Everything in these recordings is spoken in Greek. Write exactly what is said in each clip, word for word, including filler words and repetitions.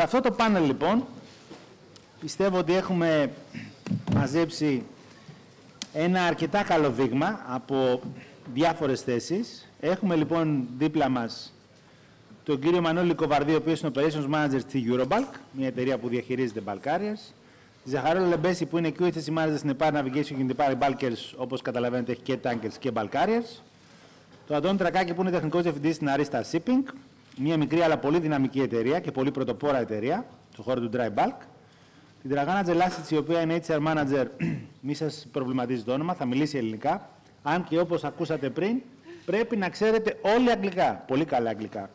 αυτό το πάνελ, λοιπόν, πιστεύω ότι έχουμε μαζέψει ένα αρκετά καλό δείγμα από διάφορες θέσεις. Έχουμε, λοιπόν, δίπλα μας τον κύριο Μανώλη Κοβαρδί, ο οποίος είναι Operations Manager στη Eurobalk, μια εταιρεία που διαχειρίζεται bulk carriers. Ζαχαρόλα Λεμπέση, που είναι Q H S Manager στην Epar Navigation και την Epar Bulkers, όπως καταλαβαίνετε, έχει και tankers και bulk carriers. Το Αντώνη Τρακάκη, που είναι τεχνικός διευθυντής στην Arista Shipping, μια μικρή αλλά πολύ δυναμική εταιρεία και πολύ πρωτοπόρα εταιρεία στον χώρο του dry bulk. Την Τραγάνα Τζελάσιτς, η οποία είναι H R Manager, μη σας προβληματίζει το όνομα, θα μιλήσει ελληνικά. Αν και όπως ακούσατε πριν, πρέπει να ξέρετε όλοι αγγλικά, πολύ καλά αγγλικά.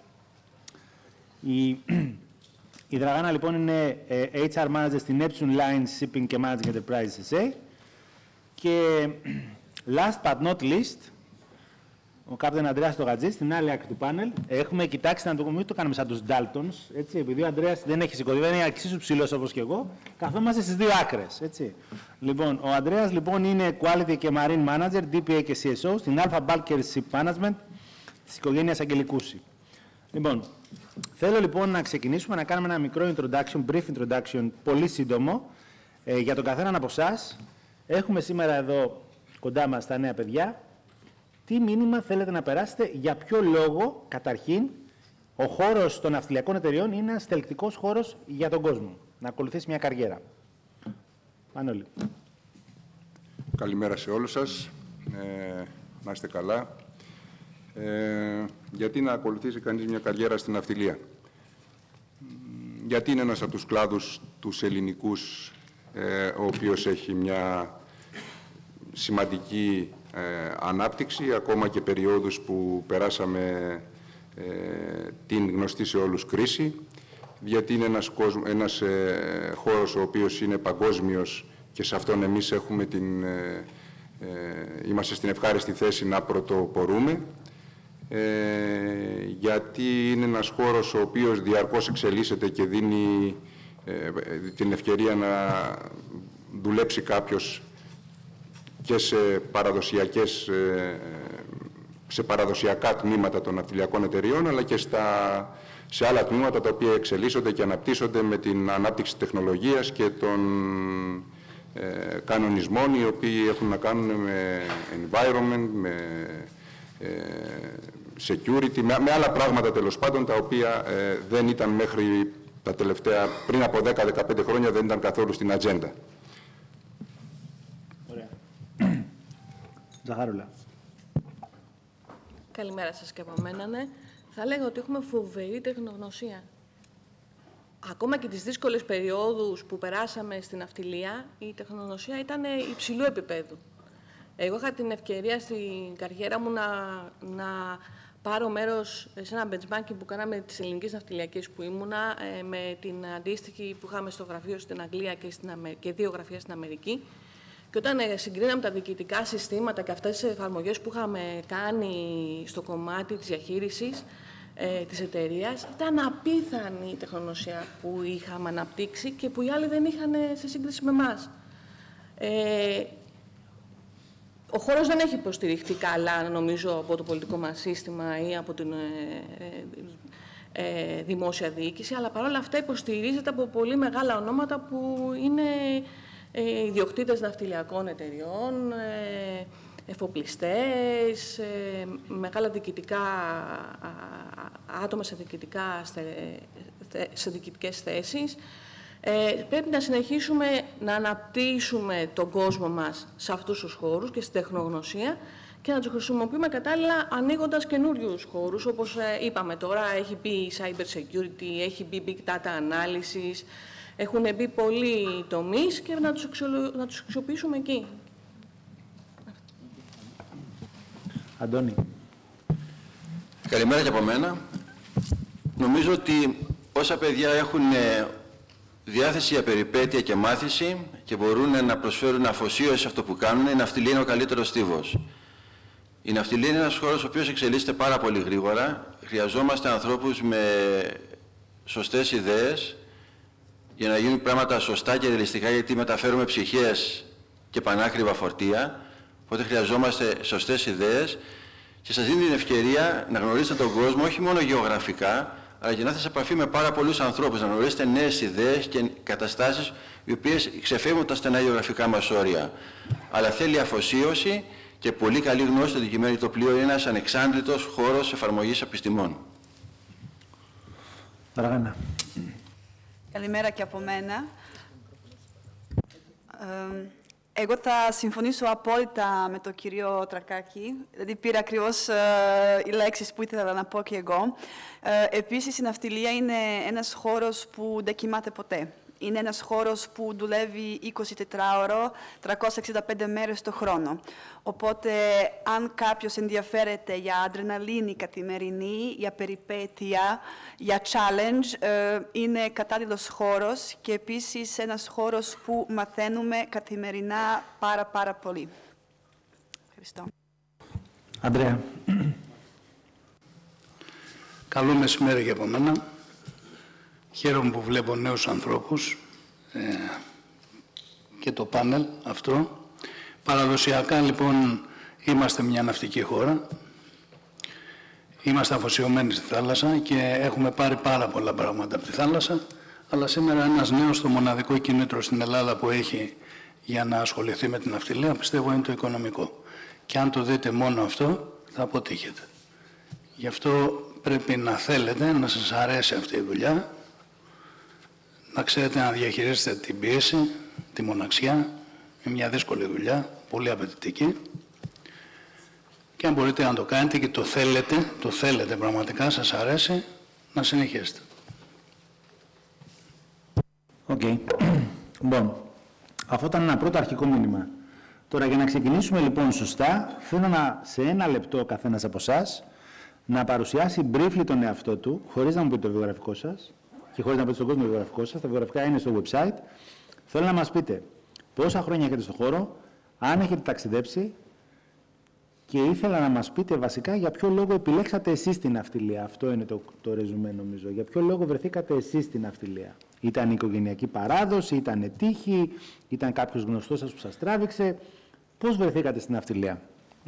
Η, η Δραγάνα, λοιπόν, είναι ε, H R Manager στην Neptune Lines Shipping και Managing Enterprise ες έι. Και last but not least, ο Κάπτεν Ανδρέας Τογατζής, στην άλλη άκρη του πάνελ. Έχουμε κοιτάξει να το, μην το κάνουμε σαν τους Daltons, έτσι, επειδή ο Ανδρέας δεν έχει σηκωθεί, δεν είναι εξίσου ψηλός όπως και εγώ, καθόμαστε στις δύο άκρες, έτσι. Λοιπόν, ο Ανδρέας, λοιπόν, είναι Quality και Marine Manager, ντι πι έι και σι ες ο, στην Alpha Bulker Ship Management της οικογένειας Αγγελικούση. Λοιπόν, θέλω, λοιπόν, να ξεκινήσουμε να κάνουμε ένα μικρό introduction, brief introduction, πολύ σύντομο, ε, για τον καθέναν από εσάς. Έχουμε σήμερα εδώ κοντά μας τα νέα παιδιά. Τι μήνυμα θέλετε να περάσετε, για ποιο λόγο, καταρχήν, ο χώρος των ναυτιλιακών εταιριών είναι ένας θελκτικός χώρος για τον κόσμο, να ακολουθήσει μια καριέρα. Μανώλη. Καλημέρα σε όλους σας. Ε, να είστε καλά. Ε, γιατί να ακολουθήσει κανείς μια καριέρα στην ναυτιλία? Γιατί είναι ένας από τους κλάδους τους ελληνικούς, ε, ο οποίος έχει μια σημαντική Ε, ανάπτυξη, ακόμα και περιόδους που περάσαμε ε, την γνωστή σε όλους κρίση, γιατί είναι ένας, κόσμ, ένας ε, χώρος ο οποίος είναι παγκόσμιος και σε αυτόν εμείς έχουμε την, ε, ε, είμαστε στην ευχάριστη θέση να πρωτοπορούμε, ε, γιατί είναι ένας χώρος ο οποίος διαρκώς εξελίσσεται και δίνει ε, την ευκαιρία να δουλέψει κάποιος και σε, παραδοσιακές, σε παραδοσιακά τμήματα των ναυτιλιακών εταιριών, αλλά και στα, σε άλλα τμήματα τα οποία εξελίσσονται και αναπτύσσονται με την ανάπτυξη τεχνολογίας και των ε, κανονισμών, οι οποίοι έχουν να κάνουν με environment, με ε, security, με, με άλλα πράγματα τέλος πάντων, τα οποία ε, δεν ήταν μέχρι τα τελευταία, πριν από δέκα με δεκαπέντε χρόνια, δεν ήταν καθόλου στην ατζέντα. Ζαχαρούλα. Καλημέρα σας και από μένα, ναι. Θα λέγω ότι έχουμε φοβερή τεχνογνωσία. Ακόμα και τις δύσκολες περιόδους που περάσαμε στην ναυτιλία, η τεχνογνωσία ήταν υψηλού επίπεδου. Εγώ είχα την ευκαιρία στην καριέρα μου να, να πάρω μέρος σε ένα benchmarking που κάναμε της ελληνικής ναυτιλιακής που ήμουνα, ε, με την αντίστοιχη που είχαμε στο γραφείο στην Αγγλία και, στην Αμε... και δύο γραφεία στην Αμερική. Και όταν συγκρίναμε τα διοικητικά συστήματα και αυτές τις εφαρμογές που είχαμε κάνει στο κομμάτι της διαχείρισης ε, της εταιρείας, ήταν απίθανη η τεχνογνωσία που είχαμε αναπτύξει και που οι άλλοι δεν είχαν σε σύγκριση με εμάς. Ε, ο χώρος δεν έχει υποστηριχτεί καλά, νομίζω, από το πολιτικό μας σύστημα ή από την ε, ε, ε, δημόσια διοίκηση, αλλά παρόλα αυτά υποστηρίζεται από πολύ μεγάλα ονόματα που είναι Ε, ιδιοκτήτες ναυτιλιακών εταιριών, ε, εφοπλιστές, ε, μεγάλα διοικητικά άτομα σε, διοικητικά, σε διοικητικές θέσεις. Ε, πρέπει να συνεχίσουμε να αναπτύσσουμε τον κόσμο μας σε αυτούς τους χώρους και στην τεχνογνωσία και να τους χρησιμοποιούμε κατάλληλα ανοίγοντας καινούριους χώρους, όπως ε, είπαμε τώρα, έχει μπει cyber security, έχει μπει big data analysis, έχουν μπει πολλοί τομείς και να τους, αξιολο... να τους αξιοποιήσουμε εκεί. Αντώνη. Καλημέρα και από μένα. Νομίζω ότι όσα παιδιά έχουν διάθεση για περιπέτεια και μάθηση και μπορούν να προσφέρουν αφοσίωση σε αυτό που κάνουν, η ναυτιλία είναι ο καλύτερος στίβος. Η ναυτιλία είναι ένας χώρος ο οποίος εξελίσσεται πάρα πολύ γρήγορα. Χρειαζόμαστε ανθρώπους με σωστές ιδέες, για να γίνουν πράγματα σωστά και ρεαλιστικά, γιατί μεταφέρουμε ψυχές και πανάκριβα φορτία. Οπότε χρειαζόμαστε σωστές ιδέες και σας δίνει την ευκαιρία να γνωρίσετε τον κόσμο όχι μόνο γεωγραφικά, αλλά και να έρθετε σε επαφή με πάρα πολλούς ανθρώπους, να γνωρίσετε νέες ιδέες και καταστάσεις οι οποίες ξεφεύγουν τα στενά γεωγραφικά μας όρια. Αλλά θέλει αφοσίωση και πολύ καλή γνώση του αντικειμένου. Το πλοίο είναι ένας ανεξάντλητος χώρος εφαρμογής επιστημών. Δραγάνα. Καλημέρα και από μένα. Ε, εγώ θα συμφωνήσω απόλυτα με τον κύριο Τρακάκη. Δηλαδή πήρα ακριβώς ε, οι λέξεις που ήθελα να πω και εγώ. Ε, επίσης, η ναυτιλία είναι ένας χώρος που δεν κοιμάται ποτέ. Είναι ένας χώρος που δουλεύει εικοσιτετράωρο, τριακόσιες εξήντα πέντε μέρες το χρόνο. Οπότε, αν κάποιος ενδιαφέρεται για αδρεναλίνη καθημερινή, για περιπέτεια, για challenge, ε, είναι κατάλληλος χώρος και επίσης ένας χώρος που μαθαίνουμε καθημερινά πάρα πάρα πολύ. Ευχαριστώ. Ανδρέα. Καλό μεσημέρι και από μένα. Χαίρομαι που βλέπω νέους ανθρώπους ε, και το πάνελ αυτό. Παραδοσιακά, λοιπόν, είμαστε μια ναυτική χώρα. Είμαστε αφοσιωμένοι στη θάλασσα και έχουμε πάρει πάρα πολλά πράγματα από τη θάλασσα, αλλά σήμερα ένας νέος, το μοναδικό κίνητρο στην Ελλάδα που έχει για να ασχοληθεί με την ναυτιλία, πιστεύω είναι το οικονομικό. Και αν το δείτε μόνο αυτό, θα αποτύχετε. Γι' αυτό πρέπει να θέλετε, να σας αρέσει αυτή η δουλειά, να ξέρετε να διαχειρίσετε την πίεση, τη μοναξιά. Είναι μια δύσκολη δουλειά, πολύ απαιτητική. Και αν μπορείτε να το κάνετε και το θέλετε, το θέλετε πραγματικά, σας αρέσει, να συνεχίσετε. Οκ. Okay. Λοιπόν, αυτό ήταν ένα πρώτο αρχικό μήνυμα. Τώρα, για να ξεκινήσουμε λοιπόν σωστά, θέλω να, σε ένα λεπτό ο καθένας από εσάς να παρουσιάσει briefly τον εαυτό του, χωρίς να μου πείτε το βιογραφικό σας και χωρίς να πείτε στον κόσμο το βιογραφικό σας. Τα βιογραφικά είναι στο website. Θέλω να μας πείτε πόσα χρόνια έχετε στον χώρο, αν έχετε ταξιδέψει, και ήθελα να μας πείτε βασικά για ποιο λόγο επιλέξατε εσείς την ναυτιλία. Αυτό είναι το, το ρεζουμέ, νομίζω. Για ποιο λόγο βρεθήκατε εσείς στην ναυτιλία. Ήταν η οικογενειακή παράδοση, ήταν τύχη, ήταν κάποιος γνωστός σας που σας τράβηξε. Πώς βρεθήκατε στην ναυτιλία?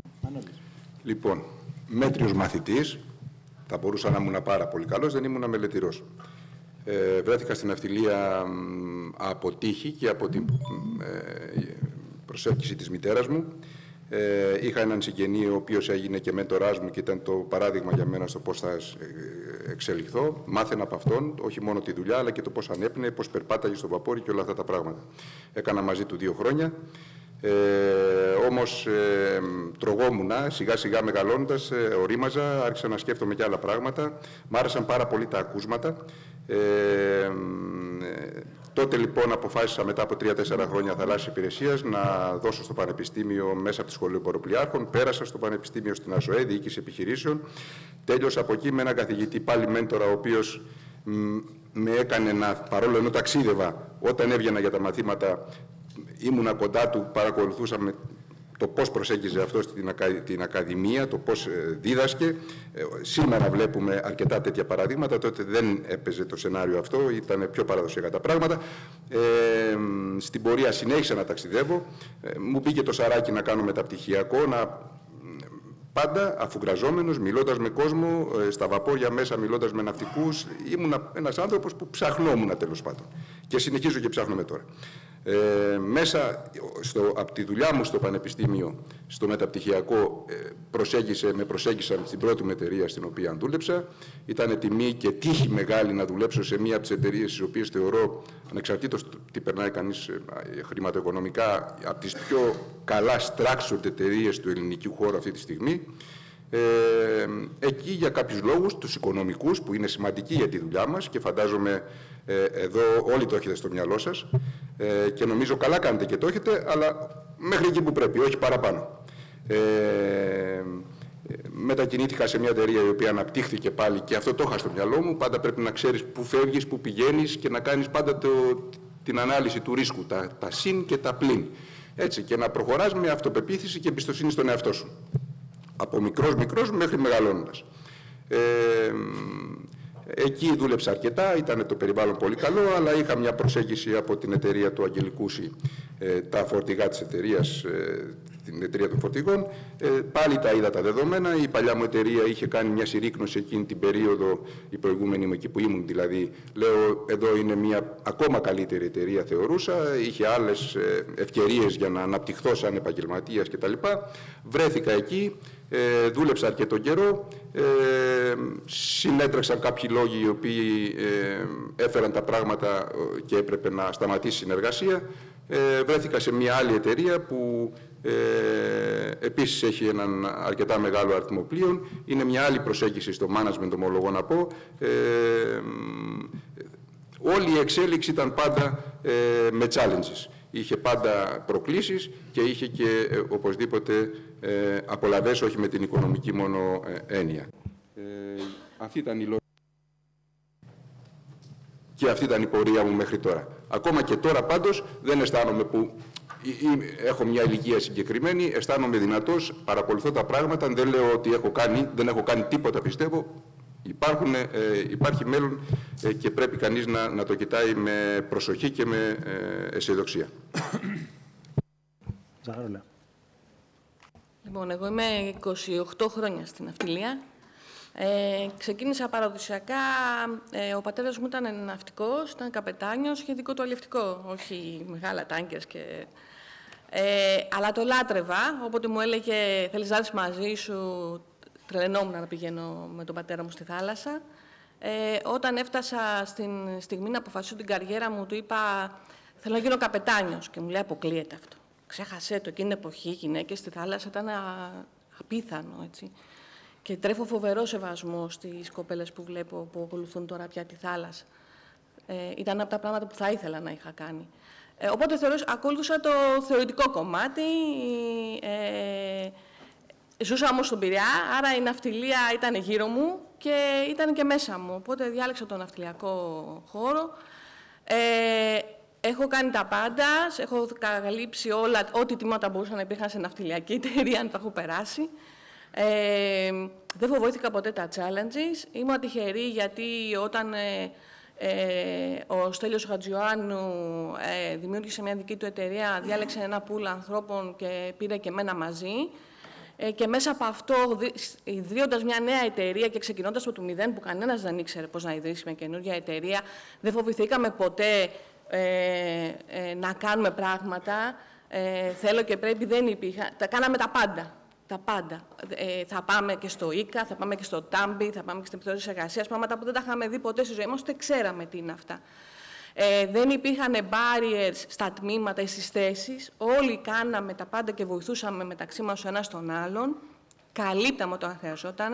Λοιπόν, μέτριος μαθητής, θα μπορούσα να ήμουν πάρα πολύ καλός, δεν ήμουν μελετηρός. Ε, βρέθηκα στην ναυτιλία από τύχη και από την ε, προσέλκυση της μητέρας μου. Ε, είχα έναν συγγενή ο οποίος έγινε και μέντοράς μου και ήταν το παράδειγμα για μένα στο πώς θα εξελιχθώ. Μάθαινα από αυτόν όχι μόνο τη δουλειά αλλά και το πώς ανέπνεε, πώς περπάταγε στο βαπόρι και όλα αυτά τα πράγματα. Έκανα μαζί του δύο χρόνια. Ε, όμως ε, τρογόμουνα, σιγά σιγά μεγαλώνοντας, ε, ορίμαζα, άρχισα να σκέφτομαι και άλλα πράγματα. Μ' άρεσαν πάρα πολύ τα ακούσματα. Ε, ε, τότε λοιπόν αποφάσισα μετά από τρία-τέσσερα χρόνια θαλάσσιας υπηρεσίας να δώσω στο Πανεπιστήμιο μέσα από τη Σχολή Ποροπλιάρχων. Πέρασα στο Πανεπιστήμιο στην ΑΣΟΕ, διοίκηση επιχειρήσεων. Τέλειωσα από εκεί με έναν καθηγητή πάλι μέντορα, ο οποίος με έκανε να, παρόλο ενώ ταξίδευα, όταν έβγαινα για τα μαθήματα, ήμουνα κοντά του, παρακολουθούσαμε το πώς προσέγγιζε αυτό στην ακα... την Ακαδημία, το πώς δίδασκε. Ε, σήμερα βλέπουμε αρκετά τέτοια παραδείγματα, τότε δεν έπαιζε το σενάριο αυτό, ήταν πιο παραδοσιακά τα πράγματα. Ε, στην πορεία συνέχισα να ταξιδεύω, ε, μου πήγε το σαράκι να κάνω μεταπτυχιακό, να... πάντα αφουγκραζόμενος, μιλώντας με κόσμο, ε, στα βαπόρια μέσα, μιλώντας με ναυτικούς. Ήμουν ένας άνθρωπος που ψαχνόμουν τέλος πάντων και συνεχίζω και ψάχνομαι τώρα. Ε, μέσα στο, από τη δουλειά μου στο Πανεπιστήμιο, στο μεταπτυχιακό, ε, προσέγγισε, με προσέγγισαν στην πρώτη μου εταιρεία στην οποία δούλεψα. Ήταν τιμή και τύχη μεγάλη να δουλέψω σε μία από τις εταιρείες τις οποίες θεωρώ, ανεξαρτήτως τι περνάει κανείς ε, χρηματοοικονομικά, από τις πιο καλά structured εταιρείες του ελληνικού χώρου αυτή τη στιγμή. Ε, εκεί για κάποιους λόγους, τους οικονομικούς, που είναι σημαντικοί για τη δουλειά μας και φαντάζομαι ε, εδώ όλοι το έχετε στο μυαλό σας ε, και νομίζω καλά κάνετε και το έχετε, αλλά μέχρι εκεί που πρέπει, όχι παραπάνω. Ε, μετακινήθηκα σε μια εταιρεία η οποία αναπτύχθηκε πάλι και αυτό το είχα στο μυαλό μου. Πάντα πρέπει να ξέρεις πού φεύγεις, πού πηγαίνεις και να κάνεις πάντα το, την ανάλυση του ρίσκου, τα, τα συν και τα πλην. Έτσι, και να προχωράς με αυτοπεποίθηση και εμπιστοσύνη στον εαυτό σου. Από μικρός μικρός μέχρι μεγαλώνοντας. Ε, εκεί δούλεψα αρκετά, ήταν το περιβάλλον πολύ καλό, αλλά είχα μια προσέγγιση από την εταιρεία του Αγγελικούση, ε, τα φορτηγά της εταιρείας, ε, στην εταιρεία των φορτηγών. Ε, πάλι τα είδα τα δεδομένα. Η παλιά μου εταιρεία είχε κάνει μια συρρίκνωση εκείνη την περίοδο, η προηγούμενη μου εκεί που ήμουν δηλαδή. Λέω, εδώ είναι μια ακόμα καλύτερη εταιρεία, θεωρούσα. Είχε άλλες ευκαιρίες για να αναπτυχθώ σαν επαγγελματίας κτλ. Βρέθηκα εκεί. Ε, δούλεψα αρκετό καιρό, ε, συνέτρεξαν κάποιοι λόγοι οι οποίοι ε, έφεραν τα πράγματα και έπρεπε να σταματήσει η συνεργασία. Ε, βρέθηκα σε μια άλλη εταιρεία που ε, επίσης έχει έναν αρκετά μεγάλο αριθμό πλοίων. Είναι μια άλλη προσέγγιση στο management, ομολογώ να πω. Ε, όλη η εξέλιξη ήταν πάντα ε, με challenges. Είχε πάντα προκλήσεις και είχε και ε, οπωσδήποτε ε, απολαβές, όχι με την οικονομική μόνο ε, έννοια. Ε, αυτή ήταν η λόγια και αυτή ήταν η πορεία μου μέχρι τώρα. Ακόμα και τώρα πάντως δεν αισθάνομαι που ή, ή, έχω μια ηλικία συγκεκριμένη, αισθάνομαι δυνατός, παρακολουθώ τα πράγματα, δεν λέω ότι έχω κάνει, δεν έχω κάνει τίποτα πιστεύω. Υπάρχουν, ε, υπάρχει μέλλον ε, και πρέπει κανείς να, να το κοιτάει με προσοχή και με ε, αισιοδοξία. Ζαχαρούλα. Λοιπόν, εγώ είμαι είκοσι οκτώ χρόνια στην ναυτιλία. Ε, ξεκίνησα παραδοσιακά, ε, ο πατέρας μου ήταν ναυτικός, ήταν καπετάνιος, είχε δικό του αλλιευτικό, όχι μεγάλα τάγκερς και... Ε, αλλά το λάτρευα, όποτε μου έλεγε θέλεις να έρθεις μαζί σου, τρελαινόμουν να πηγαίνω με τον πατέρα μου στη θάλασσα. Ε, όταν έφτασα στην στιγμή να αποφασίσω την καριέρα μου, του είπα θέλω να γίνω καπετάνιος και μου λέει αποκλείεται αυτό. Ξέχασέ το, εκείνη την εποχή οι γυναίκες στη θάλασσα ήταν απίθανο, έτσι. Και τρέφω φοβερό σεβασμό στις κοπέλες που βλέπω που ακολουθούν τώρα πια τη θάλασσα. Ε, ήταν από τα πράγματα που θα ήθελα να είχα κάνει. Ε, οπότε θεωρούσα, ακολούθησα το θεωρητικό κομμάτι. Ε, ζούσα όμως στον Πειραιά, άρα η ναυτιλία ήταν γύρω μου και ήταν και μέσα μου. Οπότε διάλεξα τον ναυτιλιακό χώρο. Ε, έχω κάνει τα πάντα, έχω καλύψει όλα, ό,τι τιμήματα μπορούσαν να υπήρχαν σε ναυτιλιακή εταιρεία, αν τα έχω περάσει. Ε, δεν φοβήθηκα ποτέ τα challenges. Ήμουν τυχερή γιατί όταν ε, ε, ο Στέλιος Χατζιωάννου ε, δημιούργησε μια δική του εταιρεία, διάλεξε ένα πουλ ανθρώπων και πήρε και εμένα μαζί. Ε, και μέσα από αυτό, ιδρύοντας μια νέα εταιρεία και ξεκινώντας από το μηδέν, που κανένας δεν ήξερε πώς να ιδρύσει μια καινούργια εταιρεία, δεν φοβηθήκαμε ποτέ ε, ε, να κάνουμε πράγματα. Ε, θέλω και πρέπει, δεν υπήρχαν. Τα κάναμε τα πάντα. Τα πάντα. Ε, θα πάμε και στο ΙΚΑ, θα πάμε και στο ΤΑΜΠΙ, θα πάμε και στην επιθεώρηση εργασίας, πράγματα που δεν τα είχαμε δει ποτέ στη ζωή μας, ούτε ξέραμε τι είναι αυτά. Ε, δεν υπήρχαν barriers στα τμήματα ή στις θέσεις. Όλοι κάναμε τα πάντα και βοηθούσαμε μεταξύ μας ο ένας τον άλλον. Καλύπταμε όταν χρειαζόταν.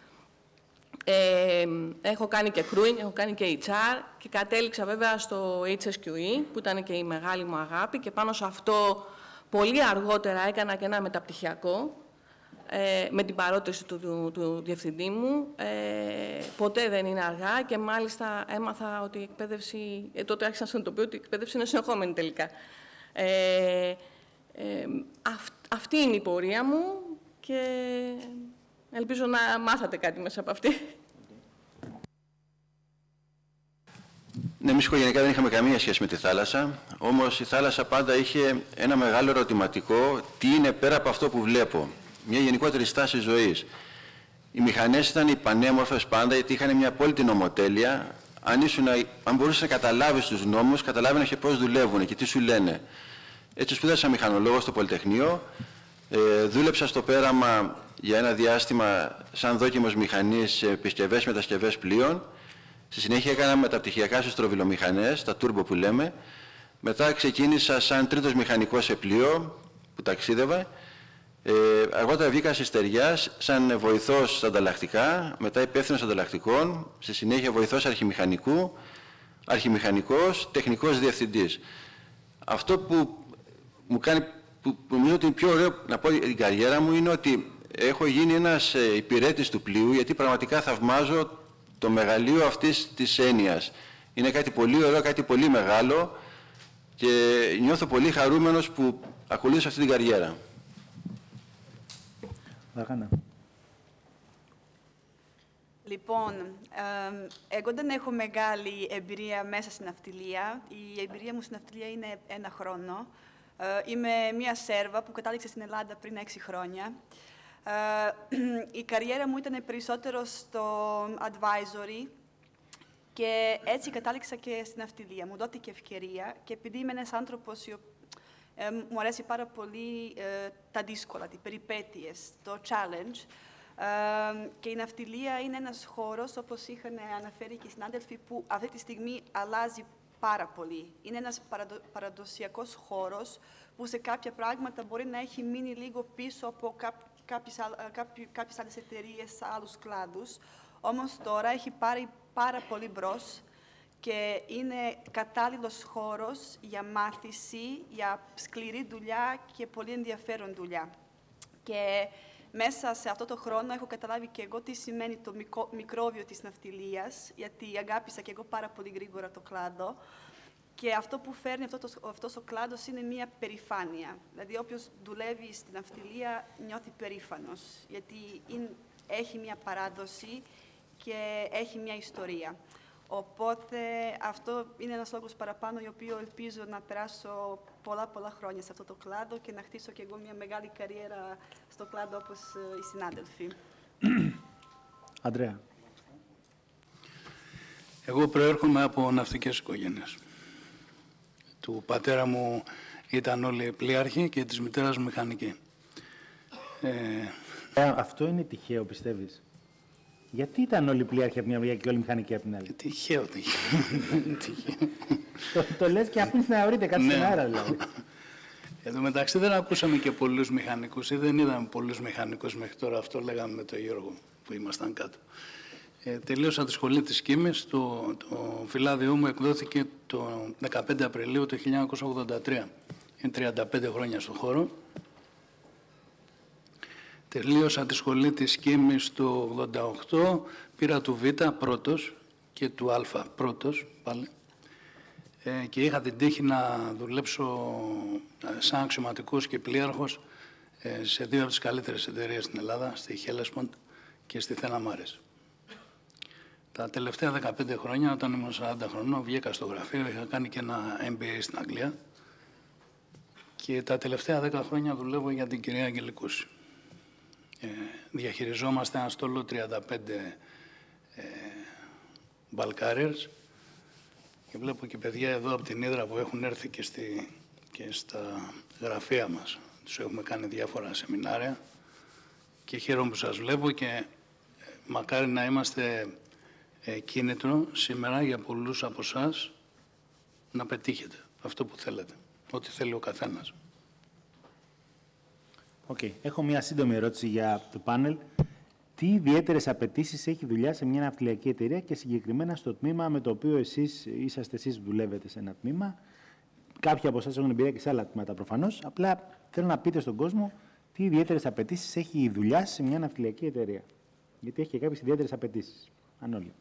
Ε, έχω κάνει και crewing, έχω κάνει και έιτς αρ και κατέληξα βέβαια στο έιτς ες κιου ι, που ήταν και η μεγάλη μου αγάπη, και πάνω σε αυτό πολύ αργότερα έκανα και ένα μεταπτυχιακό, ε, με την παρότριση του, του, του διευθυντή μου. Ε, ποτέ δεν είναι αργά και μάλιστα έμαθα ότι η εκπαίδευση, ε, τότε άρχισα να συνειδητοποιώ ότι η εκπαίδευση είναι συνεχόμενη τελικά. Ε, ε, αυ, αυτή είναι η πορεία μου και ελπίζω να μάθατε κάτι μέσα από αυτή. Ναι, εμείς οικογενειακά δεν είχαμε καμία σχέση με τη θάλασσα, όμως η θάλασσα πάντα είχε ένα μεγάλο ερωτηματικό, τι είναι πέρα από αυτό που βλέπω. Μια γενικότερη στάση ζωής. Οι μηχανές ήταν πανέμορφες πάντα, γιατί είχαν μια απόλυτη νομοτέλεια. Αν, ήσουν, αν μπορούσες να καταλάβεις τους νόμους, καταλάβαινες και πώς δουλεύουν και τι σου λένε. Έτσι σπούδασα μηχανολόγο στο Πολυτεχνείο, ε, δούλεψα στο πέραμα για ένα διάστημα σαν δόκιμος μηχανής σε επισκευές μετασκευές πλοίων. Στη συνέχεια έκανα μεταπτυχιακά στις τροβιλομηχανές, τα turbo που λέμε. Μετά ξεκίνησα σαν τρίτος μηχανικός σε πλοίο που ταξίδευα. Ε, αργότερα βγήκα στη Στεριά σαν βοηθός στα ανταλλακτικά, μετά υπεύθυνος ανταλλακτικών, στη συνέχεια βοηθός αρχιμηχανικού, αρχιμηχανικός, τεχνικός διευθυντής. Αυτό που μου κάνει, που νομίζω ότι είναι πιο ωραίο να πω την καριέρα μου, είναι ότι έχω γίνει ένας υπηρέτης του πλοίου, γιατί πραγματικά θαυμάζω το μεγαλείο αυτής της έννοιας. Είναι κάτι πολύ ωραίο, κάτι πολύ μεγάλο και νιώθω πολύ χαρούμενος που ακολούθησα αυτή την καριέρα. Δάχανα. Λοιπόν, ε, εγώ δεν έχω μεγάλη εμπειρία μέσα στην ναυτιλία. Η εμπειρία μου στην ναυτιλία είναι ένα χρόνο. Είμαι μία Σέρβα που κατάληξε στην Ελλάδα πριν έξι χρόνια. Η καριέρα μου ήταν περισσότερο στο advisory και έτσι κατάληξα και στην ναυτιλία. Μου δόθηκε ευκαιρία και επειδή είμαι ένας άνθρωπος ε, μου αρέσει πάρα πολύ ε, τα δύσκολα, τις περιπέτειες, το challenge. Ε, και η ναυτιλία είναι ένας χώρος, όπως είχαν αναφέρει και οι συνάδελφοι, που αυτή τη στιγμή αλλάζει πάρα πολύ. Είναι ένας παραδο, παραδοσιακός χώρος που σε κάποια πράγματα μπορεί να έχει μείνει λίγο πίσω από κά, κάποιες, κάποιες, κάποιες άλλες εταιρείες, άλλους κλάδους. Όμως τώρα έχει πάρει πάρα πολύ μπρος και είναι κατάλληλος χώρος για μάθηση, για σκληρή δουλειά και πολύ ενδιαφέρον δουλειά. Και μέσα σε αυτό το χρόνο έχω καταλάβει και εγώ τι σημαίνει το μικρο, μικρόβιο της ναυτιλίας, γιατί αγάπησα και εγώ πάρα πολύ γρήγορα το κλάδο. Και αυτό που φέρνει αυτό το, αυτός ο κλάδος είναι μία περηφάνεια. Δηλαδή, όποιος δουλεύει στην ναυτιλία νιώθει περήφανος, γιατί είναι, έχει μία παράδοση και έχει μία ιστορία. Οπότε, αυτό είναι ένας λόγος παραπάνω, για οποίο ελπίζω να περάσω πολλά πολλά χρόνια σε αυτό το κλάδο και να χτίσω και εγώ μια μεγάλη καριέρα στο κλάδο όπως οι συνάδελφοι. Αντρέα. Εγώ προέρχομαι από ναυτικές οικογένειες. Του πατέρα μου ήταν όλοι πλοίαρχοι και της μητέρας μου μηχανικοί. Ε... Ε, αυτό είναι τυχαίο, πιστεύεις? Γιατί ήταν όλοι πλοίαρχοι από μια μεριά και όλοι μηχανικοί από την άλλη? Τυχαίο, τυχαίο. το, το λες και αφήνεις να ορείτε κάτι στην αέρα, δηλαδή. Εν τω μεταξύ δεν ακούσαμε και πολλούς μηχανικούς ή δεν είδαμε πολλούς μηχανικούς μέχρι τώρα. Αυτό λέγαμε με τον Γιώργο που ήμασταν κάτω. Ε, τελείωσα τη σχολή της Κίμης. Το, το φυλάδιό μου εκδόθηκε το δεκαπέντε Απριλίου του χίλια εννιακόσια ογδόντα τρία. Είναι τριάντα πέντε χρόνια στον χώρο. Τελείωσα τη σχολή της Κίμης το ογδόντα οκτώ, πήρα του Β πρώτος και του Α πρώτος πάλι ε, και είχα την τύχη να δουλέψω σαν αξιωματικός και πλοίαρχος ε, σε δύο από τις καλύτερες εταιρείες στην Ελλάδα, στη Hellespont και στη Θένα Μάρες. Τα τελευταία δεκαπέντε χρόνια, όταν ήμουν σαράντα χρονών, βγήκα στο γραφείο, είχα κάνει και ένα εμ μπι έι στην Αγγλία και τα τελευταία δέκα χρόνια δουλεύω για την κυρία Αγγελικούση. Ε, διαχειριζόμαστε ένα στόλο τριάντα πέντε ε, Bulk-Carriers και βλέπω και παιδιά εδώ από την Ύδρα που έχουν έρθει και, στη, και στα γραφεία μας. Τους έχουμε κάνει διάφορα σεμινάρια και χαίρομαι που σας βλέπω και ε, μακάρι να είμαστε ε, κίνητρο σήμερα για πολλούς από εσάς να πετύχετε αυτό που θέλετε, ό,τι θέλει ο καθένας. Okay. Έχω μια σύντομη ερώτηση για το πάνελ. Τι ιδιαίτερες απαιτήσεις έχει δουλειά σε μια ναυτιλιακή εταιρεία και συγκεκριμένα στο τμήμα με το οποίο εσείς είσαστε, εσείς δουλεύετε σε ένα τμήμα? Κάποιοι από εσάς έχουν εμπειρία και σε άλλα τμήματα προφανώς. Απλά θέλω να πείτε στον κόσμο τι ιδιαίτερες απαιτήσεις έχει η δουλειά σε μια ναυτιλιακή εταιρεία. Γιατί έχει και κάποιες ιδιαίτερες απαιτήσεις. Αν όλοι.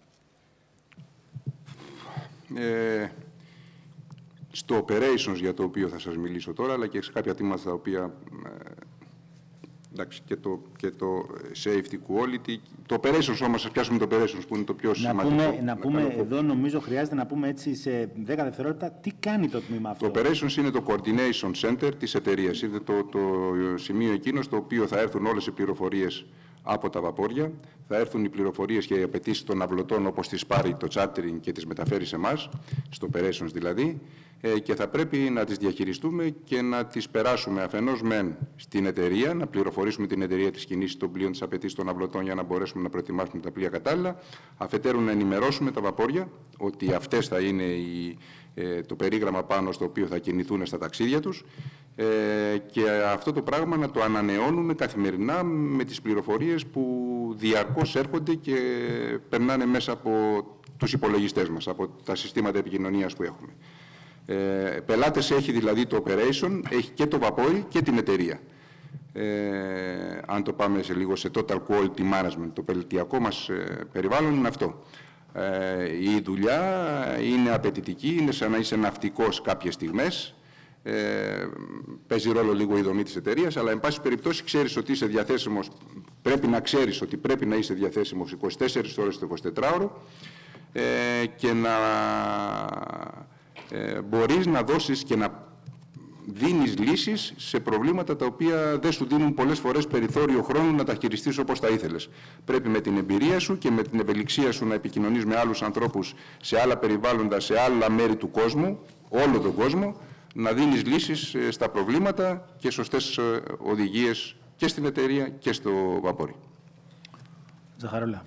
Ε, στο operations για το οποίο θα σας μιλήσω τώρα, αλλά και σε κάποια τμήματα τα οποία... Ε, εντάξει, και το, και το safety quality. Το operations όμως, θα πιάσουμε το operations που είναι το πιο να σημαντικό. Πούμε, να, να πούμε να εδώ, νομίζω χρειάζεται να πούμε έτσι σε δέκα δευτερόλεπτα τι κάνει το τμήμα αυτό. Το operations είναι το coordination center της εταιρείας. Είναι το, το σημείο εκείνο στο οποίο θα έρθουν όλες οι πληροφορίες από τα βαπόρια, θα έρθουν οι πληροφορίες και οι απαιτήσεις των αυλωτών, όπως τις πάρει το chartering και τις μεταφέρει σε εμάς, στο operations δηλαδή, και θα πρέπει να τις διαχειριστούμε και να τις περάσουμε αφενός μεν στην εταιρεία, να πληροφορήσουμε την εταιρεία της κινήσης των πλοίων, τις απαιτήσεις των αυλωτών για να μπορέσουμε να προετοιμάσουμε τα πλοία κατάλληλα, αφετέρου να ενημερώσουμε τα βαπόρια ότι αυτές θα είναι η, το περίγραμμα πάνω στο οποίο θα κινηθούν στα ταξίδια τους, και αυτό το πράγμα να το ανανεώνουμε καθημερινά με τις πληροφορίες που διαρκώς έρχονται και περνάνε μέσα από τους υπολογιστές μας, από τα συστήματα επικοινωνίας που έχουμε. Ε, πελάτες έχει δηλαδή το operation, έχει και το βαπόρι και την εταιρεία. Ε, αν το πάμε σε λίγο σε total quality management, το πελατειακό μας ε, περιβάλλον είναι αυτό. Ε, η δουλειά είναι απαιτητική, είναι σαν να είσαι ναυτικός κάποιες στιγμές. Ε, παίζει ρόλο λίγο η δομή της εταιρείας, αλλά εν πάση περιπτώσει ξέρεις ότι είσαι διαθέσιμος, πρέπει να ξέρεις ότι πρέπει να είσαι διαθέσιμος είκοσι τέσσερις ώρες το εικοσιτετράωρο ε, και να ε, μπορείς να δώσεις και να δίνεις λύσεις σε προβλήματα τα οποία δεν σου δίνουν πολλές φορές περιθώριο χρόνου να τα χειριστείς όπως θα ήθελες. Πρέπει με την εμπειρία σου και με την ευελιξία σου να επικοινωνείς με άλλους ανθρώπους σε άλλα περιβάλλοντα, σε άλλα μέρη του κόσμου, όλο τον κόσμο, να δίνεις λύσεις στα προβλήματα και σωστές οδηγίες και στην εταιρεία και στο βαπόρι. Ζαχαρόλα.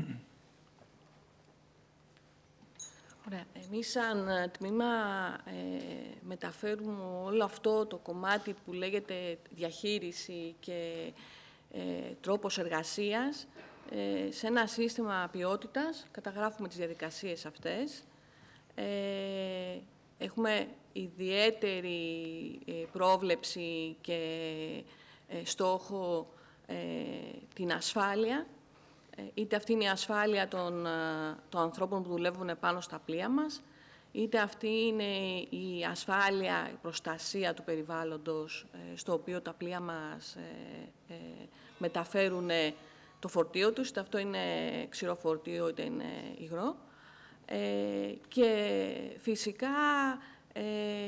Ωραία. Εμείς σαν τμήμα ε, μεταφέρουμε όλο αυτό το κομμάτι που λέγεται διαχείριση και ε, τρόπος εργασίας ε, σε ένα σύστημα ποιότητας. Καταγράφουμε τις διαδικασίες αυτές. Ε, έχουμε ιδιαίτερη ε, πρόβλεψη και ε, στόχο ε, την ασφάλεια. Είτε αυτή είναι η ασφάλεια των, των ανθρώπων που δουλεύουν πάνω στα πλοία μας, είτε αυτή είναι η ασφάλεια, η προστασία του περιβάλλοντος στο οποίο τα πλοία μας ε, ε, μεταφέρουν το φορτίο τους, είτε αυτό είναι ξηρό φορτίο, είτε είναι υγρό. Ε, και φυσικά ε,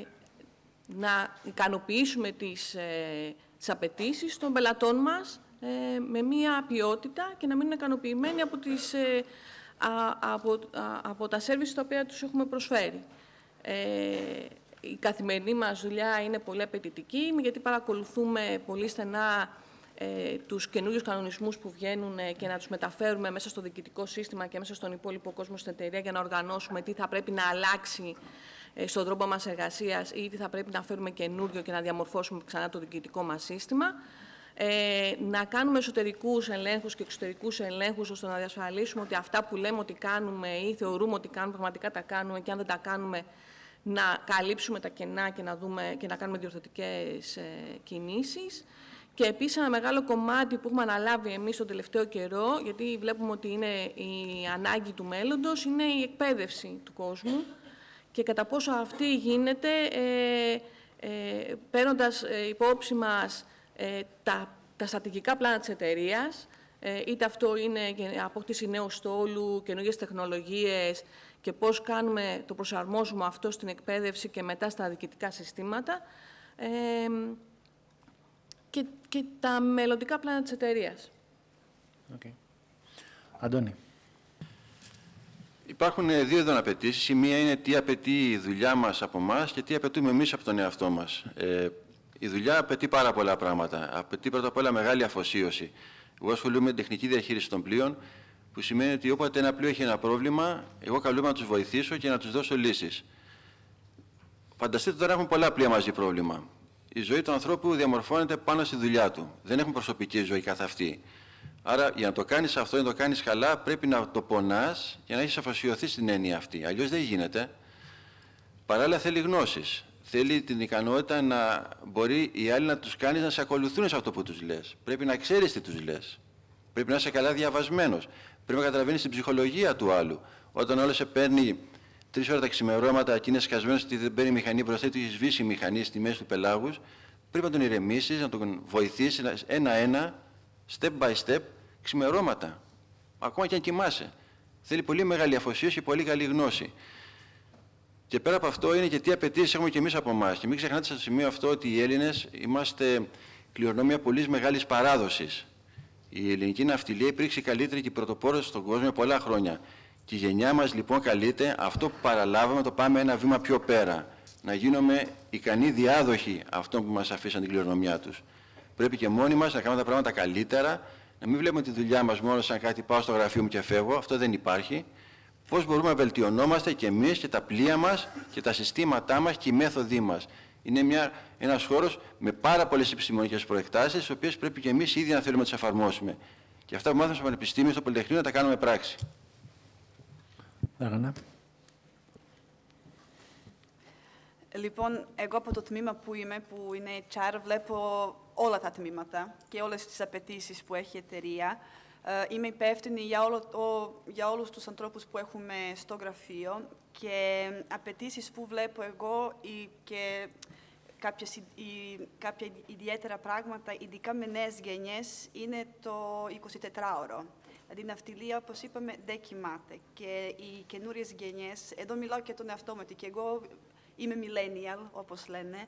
να ικανοποιήσουμε τις, ε, τις απαιτήσεις των πελατών μας ε, με μία ποιότητα και να μείνουν ικανοποιημένοι από, τις, ε, α, από, α, από τα σέρβις τα οποία τους έχουμε προσφέρει. Ε, η καθημερινή μας δουλειά είναι πολύ απαιτητική, γιατί παρακολουθούμε πολύ στενά ε, τους καινούριους κανονισμούς που βγαίνουν ε, και να τους μεταφέρουμε μέσα στο διοικητικό σύστημα και μέσα στον υπόλοιπο κόσμο στην εταιρεία για να οργανώσουμε τι θα πρέπει να αλλάξει ε, στον τρόπο μας εργασίας ή τι θα πρέπει να φέρουμε καινούριο και να διαμορφώσουμε ξανά το διοικητικό μας σύστημα. Ε, να κάνουμε εσωτερικούς ελέγχους και εξωτερικούς ελέγχους ώστε να διασφαλίσουμε ότι αυτά που λέμε ότι κάνουμε ή θεωρούμε ότι κάνουμε πραγματικά τα κάνουμε και αν δεν τα κάνουμε να καλύψουμε τα κενά και να, δούμε, και να κάνουμε διορθωτικές ε, κινήσεις. Και επίσης ένα μεγάλο κομμάτι που έχουμε αναλάβει εμείς τον τελευταίο καιρό, γιατί βλέπουμε ότι είναι η ανάγκη του μέλλοντος, είναι η εκπαίδευση του κόσμου και κατά πόσο αυτή γίνεται ε, ε, παίρνοντας ε, υπόψη μας ε, τα, τα στρατηγικά πλάνα της εταιρείας, ε, είτε αυτό είναι απόκτηση νέου στόλου, καινούργιες τεχνολογίες και πώς κάνουμε, το προσαρμόζουμε αυτό στην εκπαίδευση και μετά στα διοικητικά συστήματα, ε, και, και τα μελλοντικά πλάνα της εταιρείας. Okay. Αντώνη. Υπάρχουν δύο είδων απαιτήσεις. Η μία είναι τι απαιτεί η δουλειά μας από εμάς και τι απαιτούμε εμείς από τον εαυτό μας. Ε, η δουλειά απαιτεί πάρα πολλά πράγματα. Απαιτεί πρώτα απ' όλα μεγάλη αφοσίωση. Εγώ ασχολούμαι με την τεχνική διαχείριση των πλοίων, που σημαίνει ότι όποτε ένα πλοίο έχει ένα πρόβλημα, εγώ καλούμαι να τους βοηθήσω και να τους δώσω λύσεις. Φανταστείτε τώρα έχουν πολλά πλοία μαζί πρόβλημα. Η ζωή του ανθρώπου διαμορφώνεται πάνω στη δουλειά του. Δεν έχουν προσωπική ζωή καθ' αυτή. Άρα, για να το κάνεις αυτό, να το κάνεις καλά, πρέπει να το πονάς και να έχεις αφοσιωθεί στην έννοια αυτή. Αλλιώς δεν γίνεται. Παράλληλα, θέλει γνώσεις. Θέλει την ικανότητα να μπορεί οι άλλοι να τους κάνεις να σε ακολουθούν σε αυτό που τους λες. Πρέπει να ξέρεις τι τους λες. Πρέπει να είσαι καλά διαβασμένος. Πρέπει να καταλαβαίνεις την ψυχολογία του άλλου. Όταν όλος σε παίρνει τρεις ώρες τα ξημερώματα και είναι σκασμένος ότι δεν παίρνει μηχανή μπροστά του, έχει σβήσει η μηχανή στη μέση του πελάγους, πρέπει να τον ηρεμήσεις, να τον βοηθήσεις ένα-ένα, step by step, ξημερώματα. Ακόμα και αν κοιμάσαι. Θέλει πολύ μεγάλη αφοσίωση και πολύ καλή γνώση. Και πέρα από αυτό είναι και τι απαιτήσεις έχουμε και εμείς από εμάς. Και μην ξεχνάτε στο σημείο αυτό ότι οι Έλληνες είμαστε κληρονόμια πολύ μεγάλης παράδοσης. Η ελληνική ναυτιλία υπήρξε καλύτερη και πρωτοπόρος στον κόσμο για πολλά χρόνια. Και η γενιά μας λοιπόν καλείται αυτό που παραλάβαμε, το πάμε ένα βήμα πιο πέρα. Να γίνουμε ικανοί διάδοχοι αυτών που μας αφήσαν την κληρονομιά τους. Πρέπει και μόνοι μας να κάνουμε τα πράγματα καλύτερα, να μην βλέπουμε τη δουλειά μας μόνο σαν κάτι πάω στο γραφείο μου και φεύγω, αυτό δεν υπάρχει. Πώς μπορούμε να βελτιωνόμαστε και εμείς και τα πλοία μας και τα συστήματά μας και οι μέθοδοι μας. Είναι μια, ένας χώρος με πάρα πολλές επιστημονικές προεκτάσεις, τις οποίες πρέπει και εμείς ήδη να θέλουμε να τις εφαρμόσουμε. Και αυτά που μάθαμε στο Πανεπιστήμιο, στο Πολυτεχνείο, να τα κάνουμε πράξη. Δάγανα. Λοιπόν, εγώ από το τμήμα που είμαι, που είναι έιτς αρ, βλέπω όλα τα τμήματα και όλες τις απαιτήσεις που έχει η εταιρεία. Uh, είμαι υπεύθυνη για, όλο, ο, για όλους τους ανθρώπους που έχουμε στο γραφείο και απαιτήσεις που βλέπω εγώ ή και κάποιες, ή, κάποια ιδιαίτερα πράγματα, ειδικά με νέες γενιές, είναι το εικοσιτετράωρο. Δηλαδή η ναυτιλία, όπως είπαμε, δεν κοιμάται. Και οι καινούριες γενιές, εδώ μιλάω και τον εαυτό μου, ότι και εγώ είμαι millennial, όπως λένε,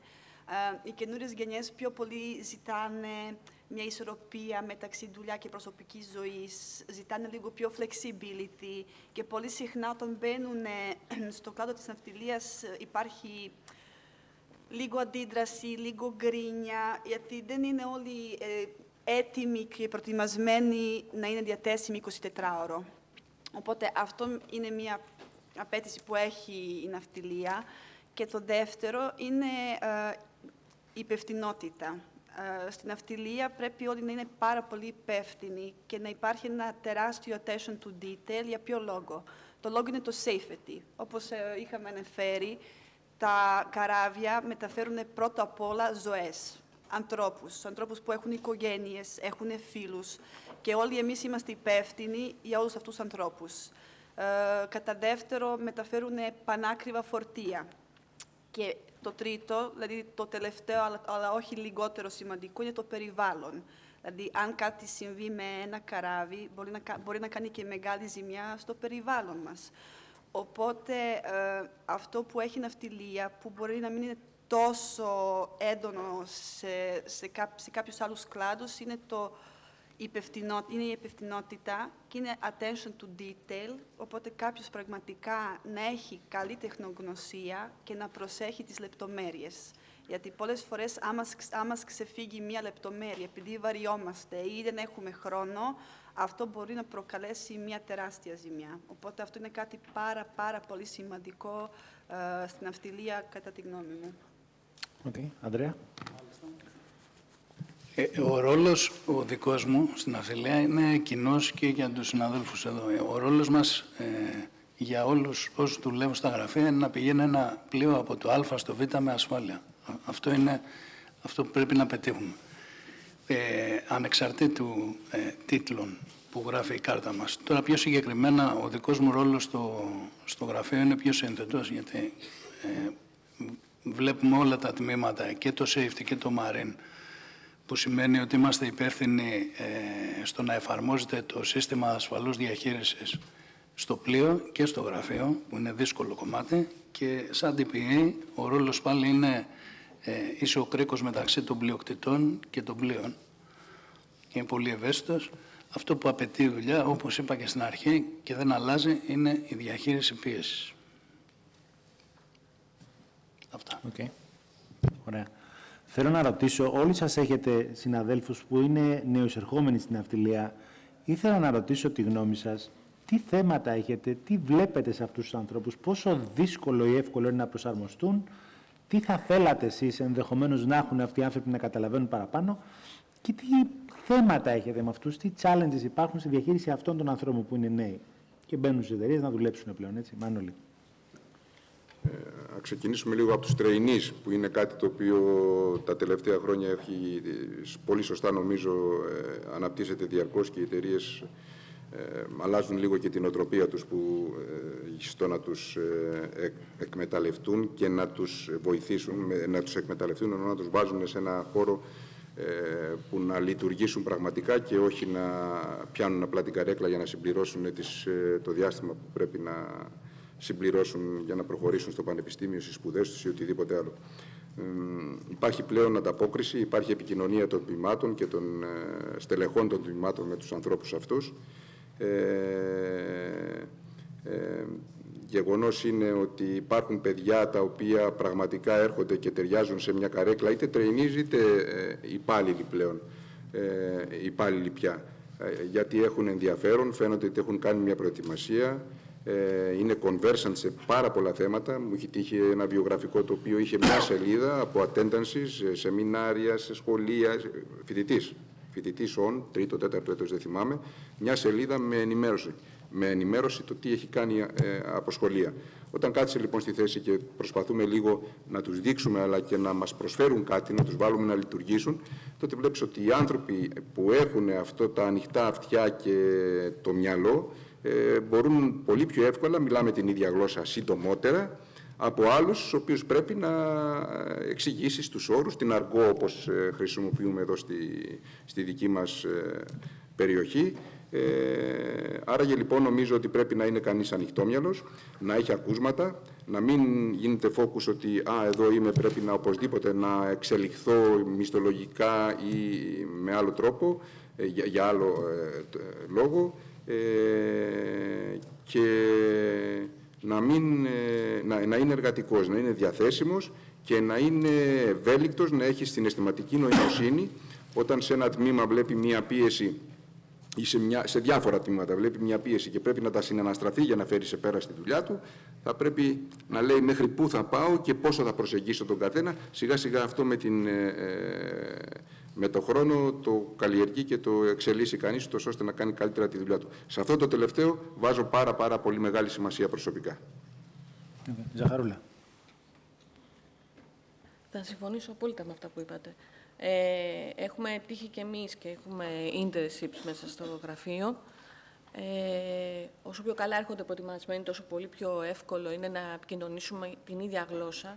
Οι καινούριες γενιές πιο πολύ ζητάνε μια ισορροπία μεταξύ δουλειά και προσωπικής ζωής, ζητάνε λίγο πιο flexibility και πολύ συχνά όταν μπαίνουν στο κλάδο της ναυτιλίας υπάρχει λίγο αντίδραση, λίγο γκρίνια, γιατί δεν είναι όλοι ε, έτοιμοι και προετοιμασμένοι να είναι διαθέσιμοι εικοσιτετράωρο. Οπότε αυτό είναι μια απέτηση που έχει η ναυτιλία. Και το δεύτερο είναι ε, η υπευθυνότητα. Uh, στην ναυτιλία πρέπει όλοι να είναι πάρα πολύ υπεύθυνοι και να υπάρχει ένα τεράστιο attention to detail. Για ποιο λόγο? Το λόγο είναι το safety. Όπως uh, είχαμε αναφέρει, τα καράβια μεταφέρουν πρώτα απ' όλα ζωές, ανθρώπους, ανθρώπους που έχουν οικογένειες, έχουν φίλους και όλοι εμείς είμαστε υπεύθυνοι για όλους αυτούς τους ανθρώπους. Uh, κατά δεύτερο, μεταφέρουν πανάκριβα φορτία. Και το τρίτο, δηλαδή το τελευταίο, αλλά, αλλά όχι λιγότερο σημαντικό, είναι το περιβάλλον. Δηλαδή, αν κάτι συμβεί με ένα καράβι, μπορεί να, μπορεί να κάνει και μεγάλη ζημιά στο περιβάλλον μας. Οπότε, ε, αυτό που έχει η ναυτιλία, που μπορεί να μην είναι τόσο έντονο σε, σε, κά, σε κάποιους άλλους κλάδους, είναι το είναι η υπευθυνότητα και είναι attention to detail, οπότε κάποιος πραγματικά να έχει καλή τεχνογνωσία και να προσέχει τις λεπτομέρειες. Γιατί πολλές φορές, άμα μας ξεφύγει μία λεπτομέρεια, επειδή βαριόμαστε ή δεν έχουμε χρόνο, αυτό μπορεί να προκαλέσει μία τεράστια ζημιά. Οπότε αυτό είναι κάτι πάρα, πάρα πολύ σημαντικό uh, στην ναυτιλία, κατά τη γνώμη μου. Οκ. Okay. Ανδρέα. Ε, ο ρόλος ο δικός μου στην ναυτιλία είναι κοινός και για τους συναδέλφους εδώ. Ο ρόλος μας ε, για όλους όσους δουλεύουν στα γραφεία είναι να πηγαίνει ένα πλοίο από το Α στο Β με ασφάλεια. Αυτό είναι αυτό που πρέπει να πετύχουμε. Ε, ανεξαρτήτου ε, τίτλων που γράφει η κάρτα μας. Τώρα πιο συγκεκριμένα ο δικός μου ρόλος στο, στο γραφείο είναι πιο σύνθετος, γιατί ε, βλέπουμε όλα τα τμήματα, και το safety και το marine, που σημαίνει ότι είμαστε υπεύθυνοι ε, στο να εφαρμόζεται το σύστημα ασφαλούς διαχείρισης στο πλοίο και στο γραφείο, που είναι δύσκολο κομμάτι, και σαν ντι πι έι ο ρόλος πάλι είναι ε, είσαι ο κρίκος μεταξύ των πλειοκτητών και των πλοίων. Είναι πολύ ευαίσθητος. Αυτό που απαιτεί η δουλειά, όπως είπα και στην αρχή και δεν αλλάζει, είναι η διαχείριση πίεσης. Αυτά. Okay. Ωραία. Θέλω να ρωτήσω, όλοι σας έχετε συναδέλφους που είναι νεοεισερχόμενοι στην ναυτιλία. Ήθελα να ρωτήσω τη γνώμη σας, τι θέματα έχετε, τι βλέπετε σε αυτούς τους ανθρώπους, πόσο δύσκολο ή εύκολο είναι να προσαρμοστούν, τι θα θέλατε εσείς ενδεχομένως να έχουν αυτοί οι άνθρωποι να καταλαβαίνουν παραπάνω και τι θέματα έχετε με αυτούς, τι challenges υπάρχουν στη διαχείριση αυτών των ανθρώπων που είναι νέοι και μπαίνουν στις εταιρείες να δουλέψουν πλέον, έτσι, Μάνολη. Να ξεκινήσουμε λίγο από τους trainees, που είναι κάτι το οποίο τα τελευταία χρόνια έχει, πολύ σωστά νομίζω, ε, αναπτύσσεται διαρκώς και οι εταιρείες ε, αλλάζουν λίγο και την οτροπία τους που, ε, στο να τους ε, εκμεταλλευτούν και να τους βοηθήσουν, να τους εκμεταλλευτούν, ενώ να τους βάζουν σε ένα χώρο ε, που να λειτουργήσουν πραγματικά και όχι να πιάνουν απλά την καρέκλα για να συμπληρώσουν τις, ε, το διάστημα που πρέπει να συμπληρώσουν για να προχωρήσουν στο πανεπιστήμιο, στις σπουδές τους ή οτιδήποτε άλλο. Ε, υπάρχει πλέον ανταπόκριση, υπάρχει επικοινωνία των τμήματων και των ε, στελεχών των τμήματων με τους ανθρώπους αυτούς. Ε, ε, γεγονός είναι ότι υπάρχουν παιδιά τα οποία πραγματικά έρχονται και ταιριάζουν σε μια καρέκλα, είτε trainees είτε ε, υπάλληλοι πλέον, ε, υπάλληλοι πια, ε, γιατί έχουν ενδιαφέρον, φαίνονται ότι έχουν κάνει μια προετοιμασία, είναι conversant σε πάρα πολλά θέματα. Μου έχει τύχει ένα βιογραφικό το οποίο είχε μια σελίδα από attendances, σεμινάρια, σε σχολεία, φοιτητής, φοιτητής on, τρίτο, τέταρτο έτος, δεν θυμάμαι, μια σελίδα με ενημέρωση, με ενημέρωση το τι έχει κάνει ε, από σχολεία. Όταν κάθισε λοιπόν στη θέση και προσπαθούμε λίγο να τους δείξουμε αλλά και να μας προσφέρουν κάτι, να τους βάλουμε να λειτουργήσουν, τότε βλέπεις ότι οι άνθρωποι που έχουν αυτό τα ανοιχτά αυτιά και το μυαλό, Ε, μπορούν πολύ πιο εύκολα, μιλάμε την ίδια γλώσσα συντομότερα, από άλλους, στους οποίους πρέπει να εξηγήσεις τους όρους, την αργό όπως χρησιμοποιούμε εδώ στη, στη δική μας περιοχή. Ε, άραγε λοιπόν νομίζω ότι πρέπει να είναι κανείς ανοιχτόμυαλος, να έχει ακούσματα, να μην γίνεται focus ότι «α, εδώ είμαι, πρέπει να οπωσδήποτε να εξελιχθώ μισθολογικά ή με άλλο τρόπο, ε, για, για άλλο ε, λόγο». Ε, και να, μην, να, να είναι εργατικός, να είναι διαθέσιμος και να είναι ευέλικτος, να έχει συναισθηματική νοημοσύνη όταν σε ένα τμήμα βλέπει μία πίεση ή σε, μια, σε διάφορα τμήματα βλέπει μία πίεση και πρέπει να τα συναναστραφεί για να φέρει σε πέρα στη δουλειά του, θα πρέπει να λέει μέχρι πού θα πάω και πόσο θα προσεγγίσω τον καθένα. Σιγά σιγά αυτό με, την, ε, με το χρόνο το καλλιεργεί και το εξελίσσει κανείς, τόσο ώστε να κάνει καλύτερα τη δουλειά του. Σε αυτό το τελευταίο βάζω πάρα πάρα πολύ μεγάλη σημασία προσωπικά. Okay. Ζαχαρούλα. Θα συμφωνήσω απόλυτα με αυτά που είπατε. Ε, έχουμε τύχει και εμείς και έχουμε internships μέσα στο γραφείο. Ε, όσο πιο καλά έρχονται προετοιμασμένοι, τόσο πολύ πιο εύκολο είναι να επικοινωνήσουμε την ίδια γλώσσα.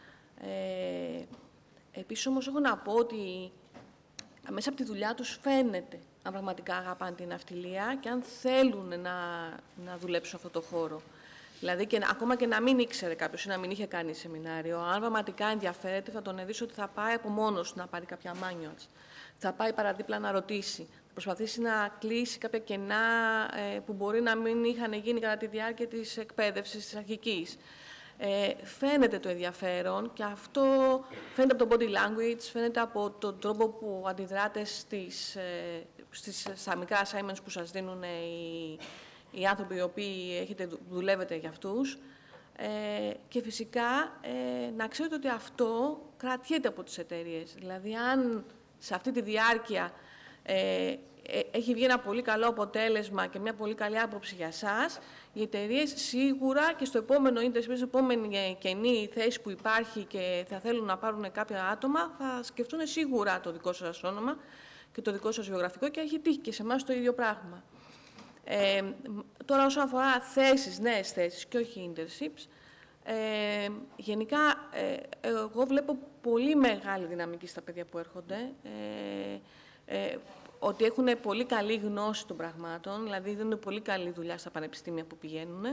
Ε, επίσης, όμως, έχω να πω ότι μέσα από τη δουλειά τους φαίνεται αν πραγματικά αγαπάνε την ναυτιλία και αν θέλουν να, να δουλέψουν σε αυτό το χώρο. Δηλαδή, και, ακόμα και να μην ήξερε κάποιος ή να μην είχε κάνει σεμινάριο, αν πραγματικά ενδιαφέρεται, θα τον ειδήσει ότι θα πάει από μόνος να πάρει κάποια manuals. Θα πάει παραδίπλα να ρωτήσει. Θα προσπαθήσει να κλείσει κάποια κενά ε, που μπορεί να μην είχαν γίνει κατά τη διάρκεια της εκπαίδευσης της αρχικής. Ε, φαίνεται το ενδιαφέρον και αυτό φαίνεται από το body language, φαίνεται από τον τρόπο που αντιδράτε στις, ε, στις, στα μικρά assignments που σας δίνουν οι, οι άνθρωποι οι οποίοι έχετε, δουλεύετε για αυτούς. Ε, και φυσικά ε, να ξέρετε ότι αυτό κρατιέται από τις εταιρείες. Δηλαδή, αν σε αυτή τη διάρκεια ε, έχει βγει ένα πολύ καλό αποτέλεσμα και μια πολύ καλή άποψη για σας, οι εταιρείες σίγουρα και στο επόμενο internship, στην επόμενη καινή θέση που υπάρχει και θα θέλουν να πάρουν κάποια άτομα, θα σκεφτούν σίγουρα το δικό σας όνομα και το δικό σας βιογραφικό και έχει τύχει και σε εμάς το ίδιο πράγμα. Ε, τώρα, όσον αφορά θέσεις, νέες θέσεις και όχι internships, ε, γενικά ε, εγώ βλέπω πολύ μεγάλη δυναμική στα παιδιά που έρχονται. Ε, ε, ότι έχουν πολύ καλή γνώση των πραγμάτων, δηλαδή δίνουν πολύ καλή δουλειά στα πανεπιστήμια που πηγαίνουν.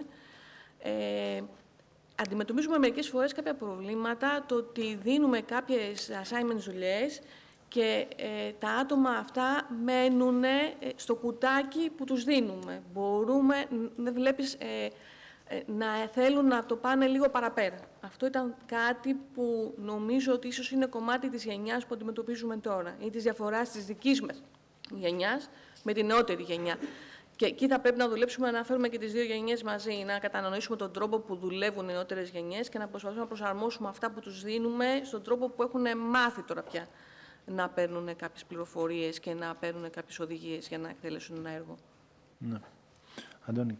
Ε, αντιμετωπίζουμε μερικές φορές κάποια προβλήματα, το ότι δίνουμε κάποιες assignments δουλειές και ε, τα άτομα αυτά μένουν ε, στο κουτάκι που τους δίνουμε. Μπορούμε, δεν βλέπεις, ε, ε, να θέλουν να το πάνε λίγο παραπέρα. Αυτό ήταν κάτι που νομίζω ότι ίσως είναι κομμάτι της γενιάς που αντιμετωπίζουμε τώρα ή της διαφοράς της δικής μας γενιάς με την νεότερη γενιά. Και εκεί θα πρέπει να δουλέψουμε να φέρουμε και τις δύο γενιές μαζί, να κατανοήσουμε τον τρόπο που δουλεύουν οι νεότερες γενιές και να προσπαθούμε να προσαρμόσουμε αυτά που τους δίνουμε στον τρόπο που έχουν μάθει τώρα πια να παίρνουν κάποιες πληροφορίες και να παίρνουν κάποιες οδηγίες για να εκτελέσουν ένα έργο. Ναι. Αντώνη.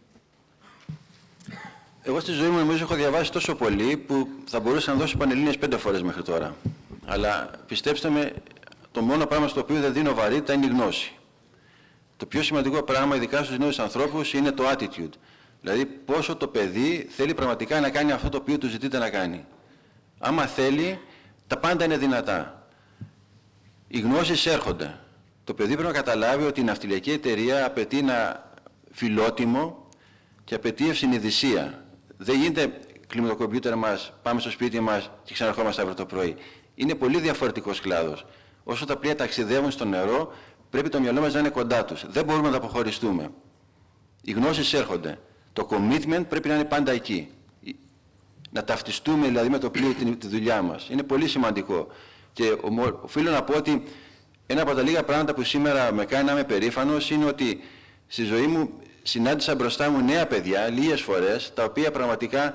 Εγώ στη ζωή μου νομίζω έχω διαβάσει τόσο πολύ που θα μπορούσα να δώσω πανελλήνιες πέντε φορές μέχρι τώρα. Αλλά πιστέψτε με, το μόνο πράγμα στο οποίο δεν δίνω βαρύτητα είναι η γνώση. Το πιο σημαντικό πράγμα, ειδικά στους νέους ανθρώπους, είναι το attitude. Δηλαδή, πόσο το παιδί θέλει πραγματικά να κάνει αυτό το οποίο του ζητείτε να κάνει. Άμα θέλει, τα πάντα είναι δυνατά. Οι γνώσεις έρχονται. Το παιδί πρέπει να καταλάβει ότι η ναυτιλιακή εταιρεία απαιτεί ένα φιλότιμο και απαιτεί ευσυνειδησία. Δεν γίνεται κλείνουμε το κομπιούτερ μας, πάμε στο σπίτι μας και ξαναρχόμαστε αύριο το πρωί. Είναι πολύ διαφορετικός κλάδος. Όσο τα πλοία ταξιδεύουν στο νερό, πρέπει το μυαλό μας να είναι κοντά τους. Δεν μπορούμε να τα αποχωριστούμε. Οι γνώσεις έρχονται. Το commitment πρέπει να είναι πάντα εκεί. Να ταυτιστούμε δηλαδή με το πλοίο τη δουλειά μας. Είναι πολύ σημαντικό. Και οφείλω να πω ότι ένα από τα λίγα πράγματα που σήμερα με κάνει να είμαι περήφανος είναι ότι στη ζωή μου συνάντησα μπροστά μου νέα παιδιά λίγες φορές, τα οποία πραγματικά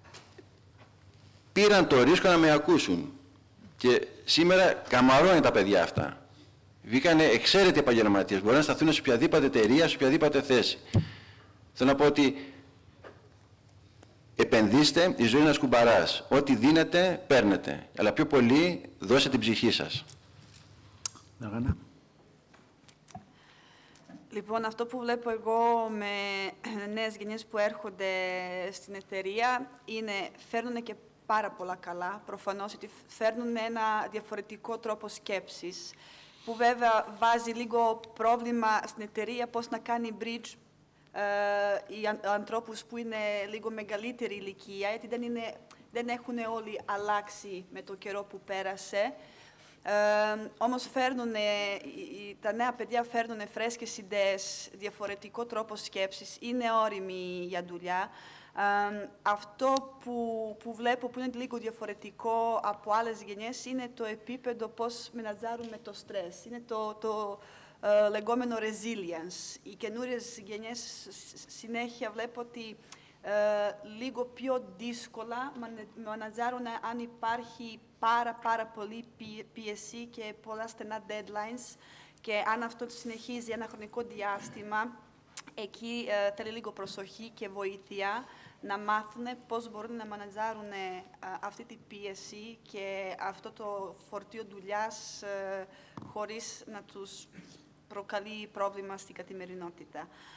πήραν το ρίσκο να με ακούσουν. Και σήμερα καμαρώνει τα παιδιά αυτά. Βγήκανε εξαίρετοι επαγγελματίες, μπορεί να σταθούν σε οποιαδήποτε εταιρεία, σε οποιαδήποτε θέση. Θέλω να πω ότι επενδύστε, η ζωή είναι ένας κουμπαράς. Ό,τι δίνετε, παίρνετε. Αλλά πιο πολύ δώστε την ψυχή σας. Δαγάνα. Λοιπόν, αυτό που βλέπω εγώ με νέες γενιές που έρχονται στην εταιρεία είναι φέρνουν και πάρα πολλά καλά. Προφανώς ότι φέρνουν ένα διαφορετικό τρόπο σκέψης, που βέβαια βάζει λίγο πρόβλημα στην εταιρεία πώς να κάνει bridge ε, οι ανθρώπους που είναι λίγο μεγαλύτερη ηλικία, γιατί δεν, είναι, δεν έχουν όλοι αλλάξει με το καιρό που πέρασε. Ε, όμως φέρνουνε, τα νέα παιδιά φέρνουν φρέσκες ιδέες, διαφορετικό τρόπο σκέψης, είναι όριμοι για δουλειά. Ε, αυτό που, που βλέπω που είναι λίγο διαφορετικό από άλλες γενιές είναι το επίπεδο πώς μενατζάρουν με το στρες. Είναι το, το ε, λεγόμενο resilience. Οι καινούριες γενιές συνέχεια βλέπω ότι ε, λίγο πιο δύσκολα μενατζάρουν αν υπάρχει πάρα πάρα πολύ πίεση και πολλά στενά deadlines, και αν αυτό συνεχίζει ένα χρονικό διάστημα, εκεί ε, θέλει λίγο προσοχή και βοήθεια να μάθουν πώς μπορούν να μανατζάρουν ε, αυτή την πίεση και αυτό το φορτίο δουλειάς ε, χωρίς να τους προκαλεί πρόβλημα στην καθημερινότητα.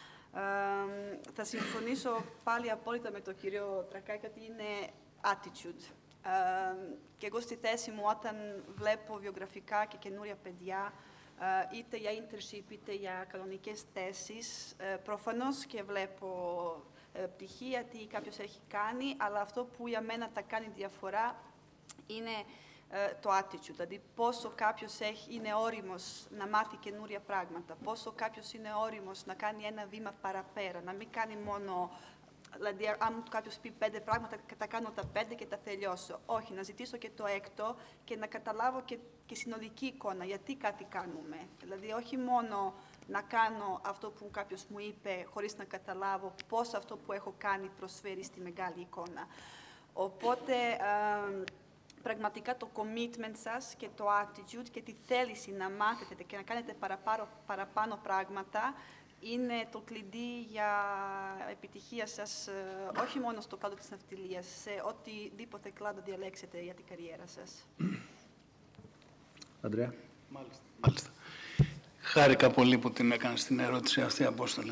Ε, θα συμφωνήσω πάλι απόλυτα με τον κύριο Τρακάκη ότι είναι attitude. Uh, και εγώ στη θέση μου, όταν βλέπω βιογραφικά και καινούρια παιδιά, uh, είτε για internship είτε για κανονικές θέσεις, uh, προφανώς και βλέπω uh, πτυχία, τι κάποιος έχει κάνει, αλλά αυτό που για μένα τα κάνει διαφορά είναι uh, το attitude, δηλαδή πόσο κάποιος έχει, είναι όριμος να μάθει καινούρια πράγματα, πόσο κάποιος είναι όριμος να κάνει ένα βήμα παραπέρα, να μην κάνει μόνο. Δηλαδή, αν κάποιος πει πέντε πράγματα, τα κάνω τα πέντε και τα τελειώσω. Όχι, να ζητήσω και το έκτο και να καταλάβω και, και συνολική εικόνα, γιατί κάτι κάνουμε. Δηλαδή, όχι μόνο να κάνω αυτό που κάποιος μου είπε, χωρίς να καταλάβω πώς αυτό που έχω κάνει προσφέρει στη μεγάλη εικόνα. Οπότε, ε, πραγματικά το commitment σας και το attitude και τη θέληση να μάθετε και να κάνετε παραπάνω, παραπάνω πράγματα, είναι το κλειδί για επιτυχία σας, όχι μόνο στο κλάδο της ναυτιλίας, σε οτιδήποτε κλάδο διαλέξετε για την καριέρα σας. Ανδρέα. Μάλιστα. Μάλιστα. Χάρηκα πολύ που την έκανες την ερώτηση αυτή, Απόστολε.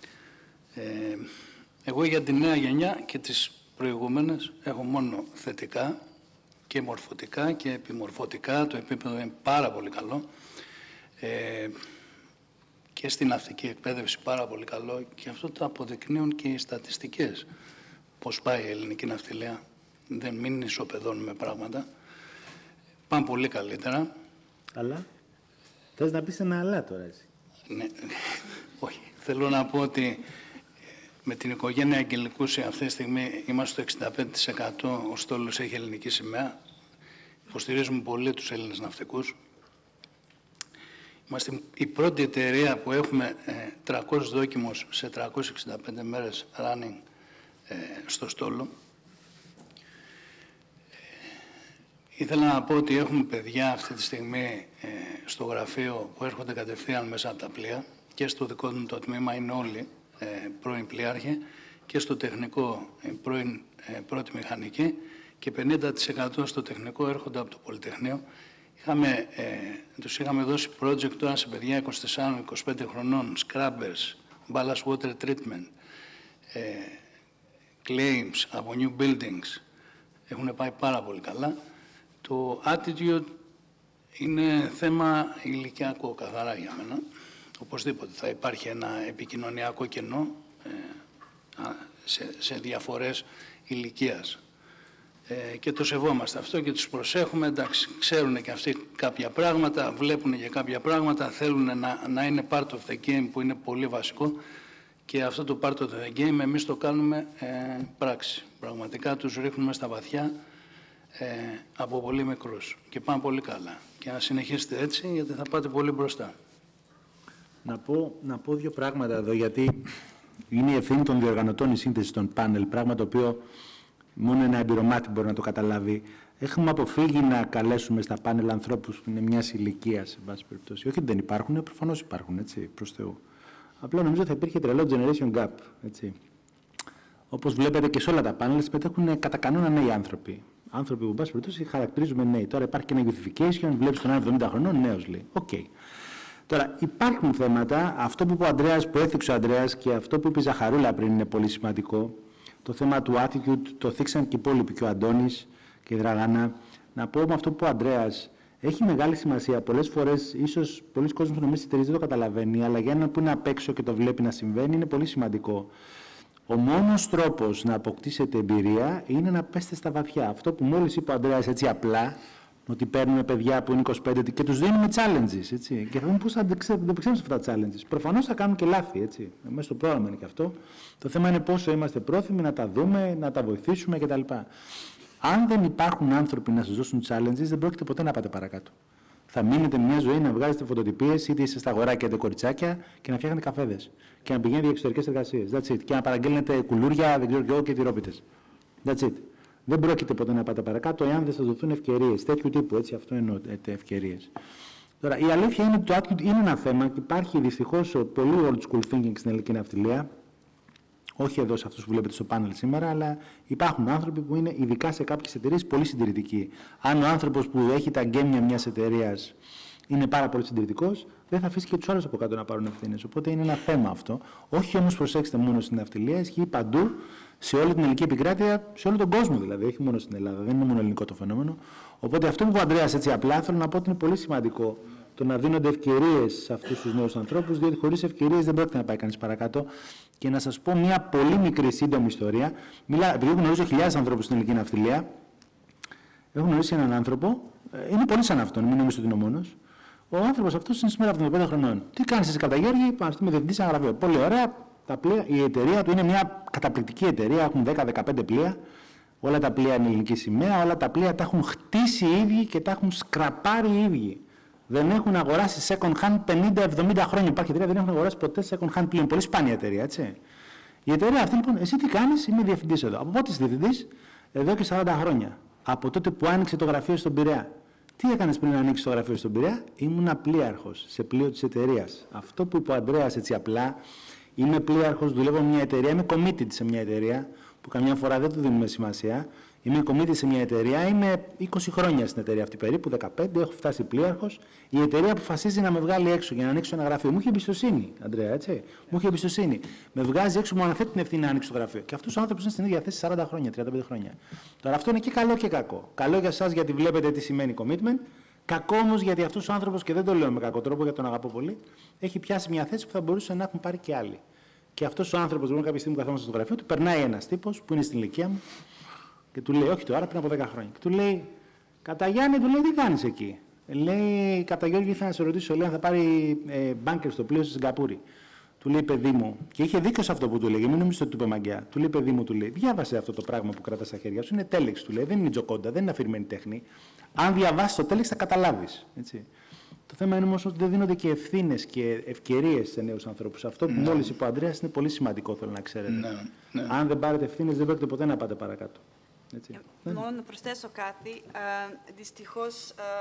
Ε, εγώ για τη νέα γενιά και τις προηγούμενες έχω μόνο θετικά και μορφωτικά και επιμορφωτικά. Το επίπεδο είναι πάρα πολύ καλό. Ε, και στην ναυτική εκπαίδευση πάρα πολύ καλό, και αυτό το αποδεικνύουν και οι στατιστικές. Πώς πάει η ελληνική ναυτιλία, δεν μην ισοπεδώνουμε πράγματα. Πάνε πολύ καλύτερα. Αλλά, θες να πεις ένα αλλά τώρα εσύ. Ναι, όχι. Θέλω να πω ότι με την οικογένεια Αγγελικούση αυτή τη στιγμή είμαστε στο εξήντα πέντε τοις εκατό, ο στόλος έχει ελληνική σημαία. Υποστηρίζουμε πολύ τους Έλληνες ναυτικούς. Είμαστε η πρώτη εταιρεία που έχουμε ε, τριακόσιους δόκιμους σε τριακόσιες εξήντα πέντε μέρες running ε, στο στόλο. Ε, ήθελα να πω ότι έχουμε παιδιά αυτή τη στιγμή ε, στο γραφείο που έρχονται κατευθείαν μέσα από τα πλοία, και στο δικό μου το τμήμα είναι όλοι ε, πρώην πλοίαρχοι, και στο τεχνικό ε, πρώην ε, πρώτη μηχανική, και πενήντα τοις εκατό στο τεχνικό έρχονται από το Πολυτεχνείο. Είχαμε, ε, τους είχαμε δώσει project τώρα σε παιδιά είκοσι τεσσάρων με είκοσι πέντε χρονών, scrubbers, ballast water treatment, ε, claims από new buildings. Έχουν πάει πάρα πολύ καλά. Το attitude είναι θέμα ηλικιακό καθαρά για μένα. Οπωσδήποτε θα υπάρχει ένα επικοινωνιακό κενό ε, σε, σε διαφορές ηλικίας. Ε, και το σεβόμαστε αυτό και τους προσέχουμε, εντάξει, ξέρουν και αυτοί κάποια πράγματα, βλέπουν και κάποια πράγματα, θέλουν να, να είναι part of the game, που είναι πολύ βασικό, και αυτό το part of the game εμείς το κάνουμε ε, πράξη. Πραγματικά τους ρίχνουμε στα βαθιά ε, από πολύ μικρούς και πάνε πολύ καλά. Και να συνεχίσετε έτσι, γιατί θα πάτε πολύ μπροστά. Να πω, να πω δύο πράγματα εδώ, γιατί είναι η ευθύνη των διοργανωτών η σύνθεση των πάνελ, πράγμα το οποίο μόνο ένα εμπειρομάτι μπορεί να το καταλάβει. Έχουμε αποφύγει να καλέσουμε στα πάνελ ανθρώπους που είναι μιας ηλικίας, σε βάση περιπτώσει. Όχι ότι δεν υπάρχουν, προφανώς υπάρχουν, έτσι, προς Θεού. Απλά νομίζω θα υπήρχε τρελό generation gap, έτσι. Όπως βλέπετε και σε όλα τα πάνελ, συμμετέχουν κατά κανόνα νέοι άνθρωποι. Άνθρωποι που, βάση περιπτώσει, χαρακτηρίζουμε νέοι. Τώρα υπάρχει και ένα youthification, βλέπεις τον ένα εβδομήντα χρονών, νέος λέει. Οκ. Okay. Τώρα, υπάρχουν θέματα. Αυτό που είπε ο Ανδρέας, που έθιξε ο Ανδρέας και αυτό που είπε η Ζαχαρούλα πριν είναι πολύ σημαντικό. Το θέμα του attitude το θίξαν και οι υπόλοιποι, και ο Αντώνης και η Δραγάνα. Να πω με αυτό που είπε ο Ανδρέας, έχει μεγάλη σημασία. Πολλές φορές, ίσως πολλοί κόσμοι που νομίζει εταιρείες δεν το καταλαβαίνει, αλλά για έναν που είναι απ' έξω και το βλέπει να συμβαίνει, είναι πολύ σημαντικό. Ο μόνος τρόπος να αποκτήσετε εμπειρία είναι να πέστε στα βαθιά. Αυτό που μόλις είπε ο Ανδρέας έτσι απλά, ότι παίρνουμε παιδιά που είναι είκοσι πέντε και τους δίνουμε challenges. Έτσι, και θα δούμε πώς θα ανταπεξέλθουν σε αυτά τα challenges. Προφανώς θα κάνουν και λάθη. Έτσι. Μέσα στο πρόγραμμα είναι και αυτό. Το θέμα είναι πόσο είμαστε πρόθυμοι να τα δούμε, να τα βοηθήσουμε κτλ. Αν δεν υπάρχουν άνθρωποι να σας δώσουν challenges, δεν πρόκειται ποτέ να πάτε παρακάτω. Θα μείνετε μια ζωή να βγάζετε φωτοτυπίες, είτε είστε στα αγοράκια είτε κοριτσάκια, και να φτιάχνετε καφέδες. Και να πηγαίνετε για εξωτερικές εργασίες. That's it. Και να παραγγέλνετε κουλούρια, δεν ξέρω και εγώ, και τυρόπιτες. That's it. Δεν πρόκειται ποτέ να πάτε παρακάτω εάν δεν σας δοθούν ευκαιρίες τέτοιου τύπου. Έτσι, αυτό εννοείται, ευκαιρίες. Τώρα, η αλήθεια είναι ότι το attitude είναι ένα θέμα και υπάρχει δυστυχώς πολύ old school thinking στην ελληνική ναυτιλία. Όχι εδώ σε αυτούς που βλέπετε στο πάνελ σήμερα, αλλά υπάρχουν άνθρωποι που είναι ειδικά σε κάποιες εταιρείες πολύ συντηρητικοί. Αν ο άνθρωπος που έχει τα γκέμια μιας εταιρείας είναι πάρα πολύ συντηρητικός, δεν θα αφήσει και τους άλλους από κάτω να πάρουν ευθύνες. Οπότε είναι ένα θέμα αυτό. Όχι όμως, προσέξτε, μόνο στην ναυτιλία, ισχύει παντού, σε όλη την ελληνική επικράτεια, σε όλο τον κόσμο δηλαδή, όχι μόνο στην Ελλάδα. Δεν είναι μόνο ελληνικό το φαινόμενο. Οπότε αυτό που είπε ο Ανδρέας έτσι απλά, θέλω να πω ότι είναι πολύ σημαντικό το να δίνονται ευκαιρίες σε αυτούς τους νέους ανθρώπους, διότι χωρίς ευκαιρίες δεν πρόκειται να πάει κανείς παρακάτω. Και να σας πω μια πολύ μικρή σύντομη ιστορία. Μιλά, επειδή γνωρίζω χιλιάδες ανθρώπους στην ελληνική ναυτιλία, έχω γνωρίσει έναν άνθρωπο, είναι πολύ σαν αυτόν, μην νομίζω ότι είναι ο μόνος. Ο άνθρωπος αυτός είναι σήμερα εβδομήντα πέντε χρονών. Τι κάνεις εσύ, Καταγέργη? Πάμε με διευθυντή σε ένα γραφείο. Πολύ ωραία. Τα πλοία, η εταιρεία του είναι μια καταπληκτική εταιρεία, έχουν δέκα δεκαπέντε πλοία. Όλα τα πλοία είναι ελληνική σημαία, όλα τα πλοία τα έχουν χτίσει οι ίδιοι και τα έχουν σκραπάρει οι ίδιοι. Δεν έχουν αγοράσει second hand πενήντα εβδομήντα χρόνια. Υπάρχει εταιρεία, δεν έχουν αγοράσει ποτέ second hand πλοίο. Πολύ σπάνια εταιρεία, έτσι. Η εταιρεία αυτή, λοιπόν, εσύ τι κάνεις? Είμαι διευθυντής εδώ. Από πότε είσαι διευθυντής? Εδώ και σαράντα χρόνια. Από τότε που άνοιξε το γραφείο στον Πειραιά. Τι έκανες πριν να ανοίξεις το γραφείο στον Πειραιά? Ήμουνα πλοίαρχος σε πλοίο της εταιρείας. Αυτό που είπε ο Ανδρέας έτσι απλά, είμαι πλοίαρχος, δουλεύω σε μια εταιρεία, είμαι committed σε μια εταιρεία, που καμιά φορά δεν του δίνουμε σημασία. Είμαι committed σε μια εταιρεία, είμαι είκοσι χρόνια στην εταιρεία αυτή περίπου, δεκαπέντε, έχω φτάσει πλοίαρχος. Η εταιρεία αποφασίζει να με βγάλει έξω για να ανοίξω ένα γραφείο. Μου είχε εμπιστοσύνη, Ανδρέα, έτσι. Μου είχε εμπιστοσύνη. Με βγάζει έξω, μου αναθέτει την ευθύνη να ανοίξω το γραφείο. Και αυτός ο άνθρωπος είναι στην ίδια θέση σαράντα χρόνια, τριάντα πέντε χρόνια. Τώρα αυτό είναι και καλό και κακό. Καλό για εσάς γιατί βλέπετε τι σημαίνει commitment. Κακό όμως γιατί αυτός ο άνθρωπος, και δεν το λέω με κακό τρόπο γιατί τον αγαπώ πολύ, έχει πιάσει μια θέση που θα μπορούσε να έχουν πάρει και άλλοι. Και αυτός ο άνθρωπος, λοιπόν, κάποια στιγμή που καθόμαστε στο γραφείο του, περνάει ένας τύπος που είναι στην ηλικία μου και του λέει, όχι τώρα, πριν από δέκα χρόνια. Και του λέει, Καταγιάννη, του λέει, τι κάνεις εκεί? Λέει, Καταγιώργη, ήθελα να σε ρωτήσω, λέει, αν θα πάρει ε, μπάνκερ στο πλοίο στη Σιγκαπούρη. Του λέει, παιδί μου, και είχε δίκιο σε αυτό που του λέει, μην νομίζετε ότι του είπε μαγκιά. Του λέει, παιδί μου, του λέει, διάβασε αυτό το πράγμα που κρατάς στα χέρια σου, είναι τέλεξ, του λέει, δεν είναι τζοκόντα, δεν είναι αφηρημένη τέχνη. Αν διαβάσεις το τέλεξ θα καταλάβεις. Έτσι. Το θέμα είναι όμως ότι δεν δίνονται και ευθύνες και ευκαιρίες σε νέους ανθρώπους. Αυτό που ναι. μόλις είπε ο Ανδρέας είναι πολύ σημαντικό, θέλω να ξέρετε. Ναι, ναι. Αν δεν πάρετε ευθύνες, δεν πρόκειται ποτέ να πάτε παρακάτω. Έτσι. Ε, μόνο να προσθέσω κάτι. Ε, δυστυχώς,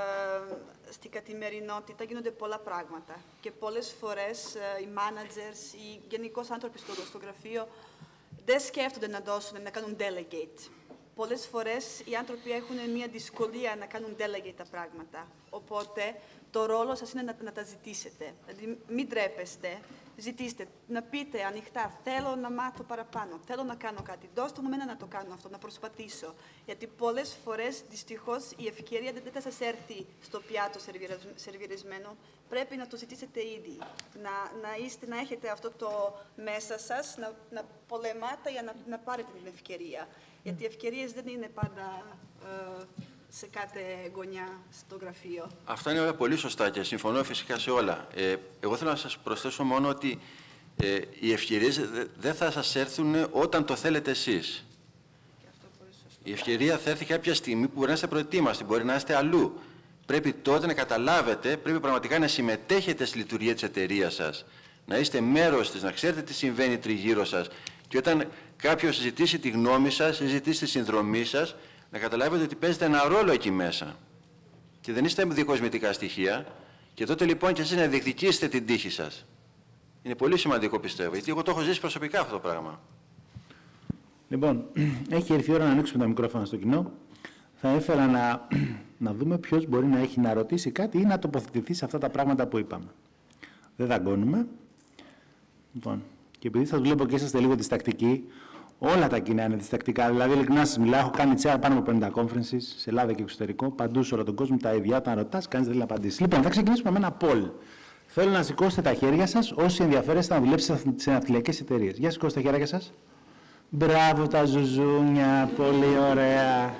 ε, στην καθημερινότητα γίνονται πολλά πράγματα. Και πολλές φορές ε, οι managers, οι γενικώς άνθρωποι στο, στο γραφείο, δεν σκέφτονται να δώσουν, να κάνουν delegate. Πολλές φορές οι άνθρωποι έχουν μια δυσκολία να κάνουν delegate τα πράγματα. Οπότε, το ρόλο σας είναι να, να τα ζητήσετε. Δηλαδή, μην τρέπεστε, ζητήστε, να πείτε ανοιχτά, θέλω να μάθω παραπάνω, θέλω να κάνω κάτι, δώστε μου εμένα να το κάνω αυτό, να προσπαθήσω. Γιατί πολλές φορές, δυστυχώς, η ευκαιρία δεν θα σας έρθει στο πιάτο σερβιρισμένο, πρέπει να το ζητήσετε ήδη. Να, να, είστε, να έχετε αυτό το μέσα σας, να, να πολεμάτε για να, να πάρετε την ευκαιρία. Γιατί οι ευκαιρίες δεν είναι πάντα ε, σε κάθε γωνιά στο γραφείο. Αυτά είναι όλα πολύ σωστά και συμφωνώ φυσικά σε όλα. Ε, εγώ θέλω να σας προσθέσω μόνο ότι ε, οι ευκαιρίες δεν θα σας έρθουν όταν το θέλετε εσείς. Η ευκαιρία θα έρθει κάποια στιγμή που μπορεί να είστε προετοίμαστοι, μπορεί να είστε αλλού. Πρέπει τότε να καταλάβετε, πρέπει πραγματικά να συμμετέχετε στη λειτουργία της εταιρείας σας, να είστε μέρος της, να ξέρετε τι συμβαίνει τριγύρω σας. Και όταν κάποιος ζητήσει τη γνώμη σας, ζητήσει τη συνδρομή σας, να καταλάβετε ότι παίζετε ένα ρόλο εκεί μέσα. Και δεν είστε διακοσμητικά στοιχεία. Και τότε λοιπόν και εσείς να διεκδικήσετε την τύχη σας. Είναι πολύ σημαντικό, πιστεύω, γιατί εγώ το έχω ζήσει προσωπικά αυτό το πράγμα. Λοιπόν, έχει έρθει η ώρα να ανοίξουμε τα μικρόφωνα στο κοινό. Θα ήθελα να, να δούμε ποιος μπορεί να έχει να ρωτήσει κάτι ή να τοποθετηθεί σε αυτά τα πράγματα που είπαμε. Δεν δαγκώνουμε. Λοιπόν, και επειδή θα βλέπω και είσαστε λίγο διστακτικοί, όλα τα κοινά είναι διστακτικά. Δηλαδή, ειλικρινά σας μιλάω, έχω κάνει τσέα πάνω από πενήντα conferences σε Ελλάδα και εξωτερικό, παντού σε όλο τον κόσμο τα ίδια. Όταν ρωτάς, κανείς δεν θέλει να απαντήσει. Λοιπόν, θα ξεκινήσουμε με ένα poll. Θέλω να σηκώσετε τα χέρια σας όσοι ενδιαφέρεστε να δουλέψετε σε ναυτιλιακές εταιρείες. Για σηκώστε τα χέρια σας. Μπράβο τα ζουζούνια, πολύ ωραία.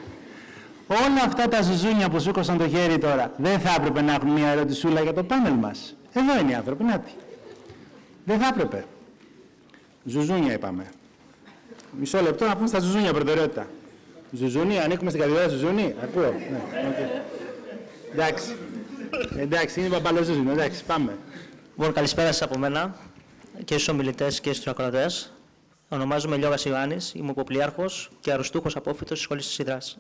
Όλα αυτά τα ζουζούνια που σήκωσαν το χέρι τώρα, δεν θα έπρεπε να έχουν μια ερωτησούλα για το πάνελ μας? Εδώ είναι οι άνθρωποι, νάτι. Δεν θα έπρεπε. Ζουζούνια είπαμε. Μισό λεπτό να πούμε στα ζουζούνια προτεραιότητα. Ζουζούνι, ανήκουμε στην κατηγορία ζουζούνι. Ακούω. Ναι, okay. Εντάξει. Εντάξει, είναι παπαλοζουζούνι. Εντάξει, πάμε. Λοιπόν, καλησπέρα σας από μένα και στους ομιλητές και στους ακροατές. Ονομάζομαι Λιώγας Ιωάννης, είμαι υποπλιάρχος και αρρωστούχος απόφοιτος της Σχολής της Ιδράς.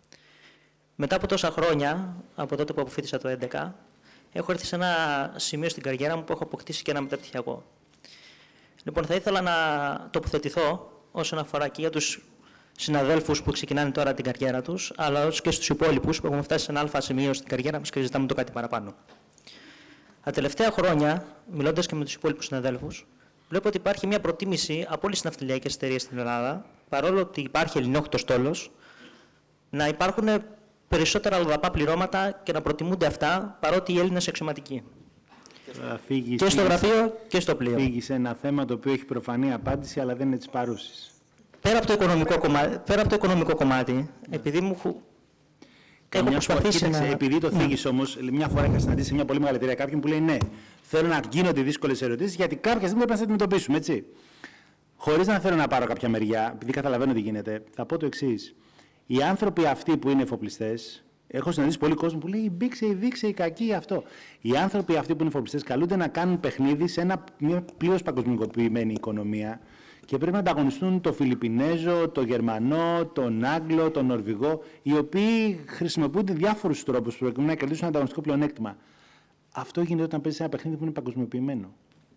Μετά από τόσα χρόνια, από τότε που αποφοίτησα το δύο χιλιάδες έντεκα, έχω έρθει σε ένα σημείο στην καριέρα μου που έχω αποκτήσει και ένα μεταπτυχιακό. Λοιπόν, θα ήθελα να τοποθετηθώ όσον αφορά και για τους συναδέλφους που ξεκινάνε τώρα την καριέρα τους, αλλά και στους υπόλοιπους που έχουμε φτάσει σε ένα αλφα σημείο στην καριέρα μας και ζητάμε το κάτι παραπάνω. Τα τελευταία χρόνια, μιλώντας και με τους υπόλοιπους συναδέλφους, βλέπω ότι υπάρχει μια προτίμηση από όλες τις ναυτιλιακές εταιρείες στην Ελλάδα, παρόλο ότι υπάρχει ελληνόχυτος στόλος, να υπάρχουν περισσότερα αλλοδαπά πληρώματα και να προτιμούνται αυτά, παρότι οι Έλληνες αξιωματικοί. Φύγεις, και στο γραφείο και στο πλοίο. Φύγει σε ένα θέμα το οποίο έχει προφανή απάντηση, αλλά δεν είναι της παρούσης. Πέρα από το οικονομικό κομμάτι, πέρα από το οικονομικό κομμάτι ναι. επειδή μου έχω προσπαθήσει κοίταξε, να... Επειδή το θίγεις ναι. όμως, μια φορά είχα συναντήσει σε μια πολύ μεγάλη εταιρεία κάποιον που λέει ναι, θέλω να γίνονται δύσκολες ερωτήσεις, γιατί κάποια στιγμή πρέπει να σε αντιμετωπίσουμε, έτσι. Χωρίς να θέλω να πάρω κάποια μεριά, επειδή καταλαβαίνω τι γίνεται, θα πω το εξής. Οι άνθρωποι αυτοί που είναι εφοπλιστές, έχω συναντήσει πολύ κόσμο που λέει μπήξε, δείξε, η κακή αυτό. Οι άνθρωποι αυτοί που είναι εφοπλιστές καλούνται να κάνουν παιχνίδι σε ένα, μια πλήρως παγκοσμιοποιημένη οικονομία και πρέπει να ανταγωνιστούν το Φιλιππινέζο, το Γερμανό, τον Άγγλο, τον Νορβηγό, οι οποίοι χρησιμοποιούνται διάφορους τρόπους προκειμένου να κερδίσουν ένα ανταγωνιστικό πλεονέκτημα. Αυτό γίνεται όταν παίζει ένα παιχνίδι που είναι παγκοσμιοποιημένο.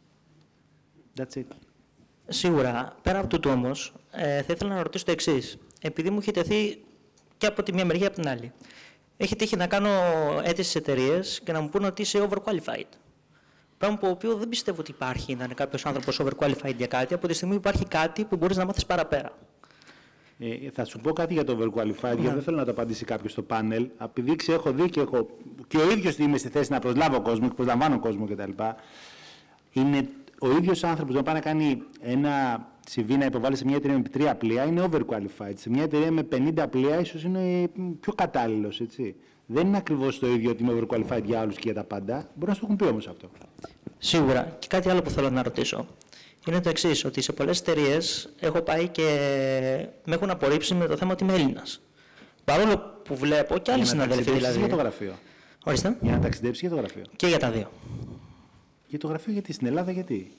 That's it. Σίγουρα. Πέρα από τούτο όμως, ε, θα ήθελα να ρωτήσω το εξής. Επειδή μου έχει τεθεί και από τη μία μεριά και από την άλλη. Έχει τύχει να κάνω αίτηση στις εταιρείες και να μου πούνε ότι είσαι overqualified. Πράγμα που οποίο δεν πιστεύω ότι υπάρχει να είναι κάποιος άνθρωπος overqualified για κάτι, από τη στιγμή που υπάρχει κάτι που μπορείς να μάθεις παραπέρα. Ε, θα σου πω κάτι για το overqualified, γιατί δεν θέλω να το απαντήσει κάποιος στο πάνελ. Επειδή έχω δει και, έχω, και ο ίδιος είμαι στη θέση να προσλάβω κόσμο και προσλαμβάνω κόσμο κτλ. Είναι ο ίδιος άνθρωπος να πάει να κάνει ένα σι βι να υποβάλει σε μια εταιρεία με τρία πλοία είναι overqualified. Σε μια εταιρεία με πενήντα πλοία ίσως είναι πιο κατάλληλος, έτσι. Δεν είναι ακριβώς το ίδιο ότι είμαι overqualified για όλους και για τα πάντα. Μπορεί να σου το έχουν πει όμως αυτό. Σίγουρα. Και κάτι άλλο που θέλω να ρωτήσω είναι το εξής, ότι σε πολλές εταιρείες έχω πάει και με έχουν απορρίψει με το θέμα ότι είμαι Έλληνας. Παρόλο που βλέπω και άλλοι συναδελφοί δηλαδή. Για το γραφείο. Ορίστε. Για να ταξιδέψει για το γραφείο. Και για τα δύο. Για το γραφείο γιατί, στην Ελλάδα γιατί.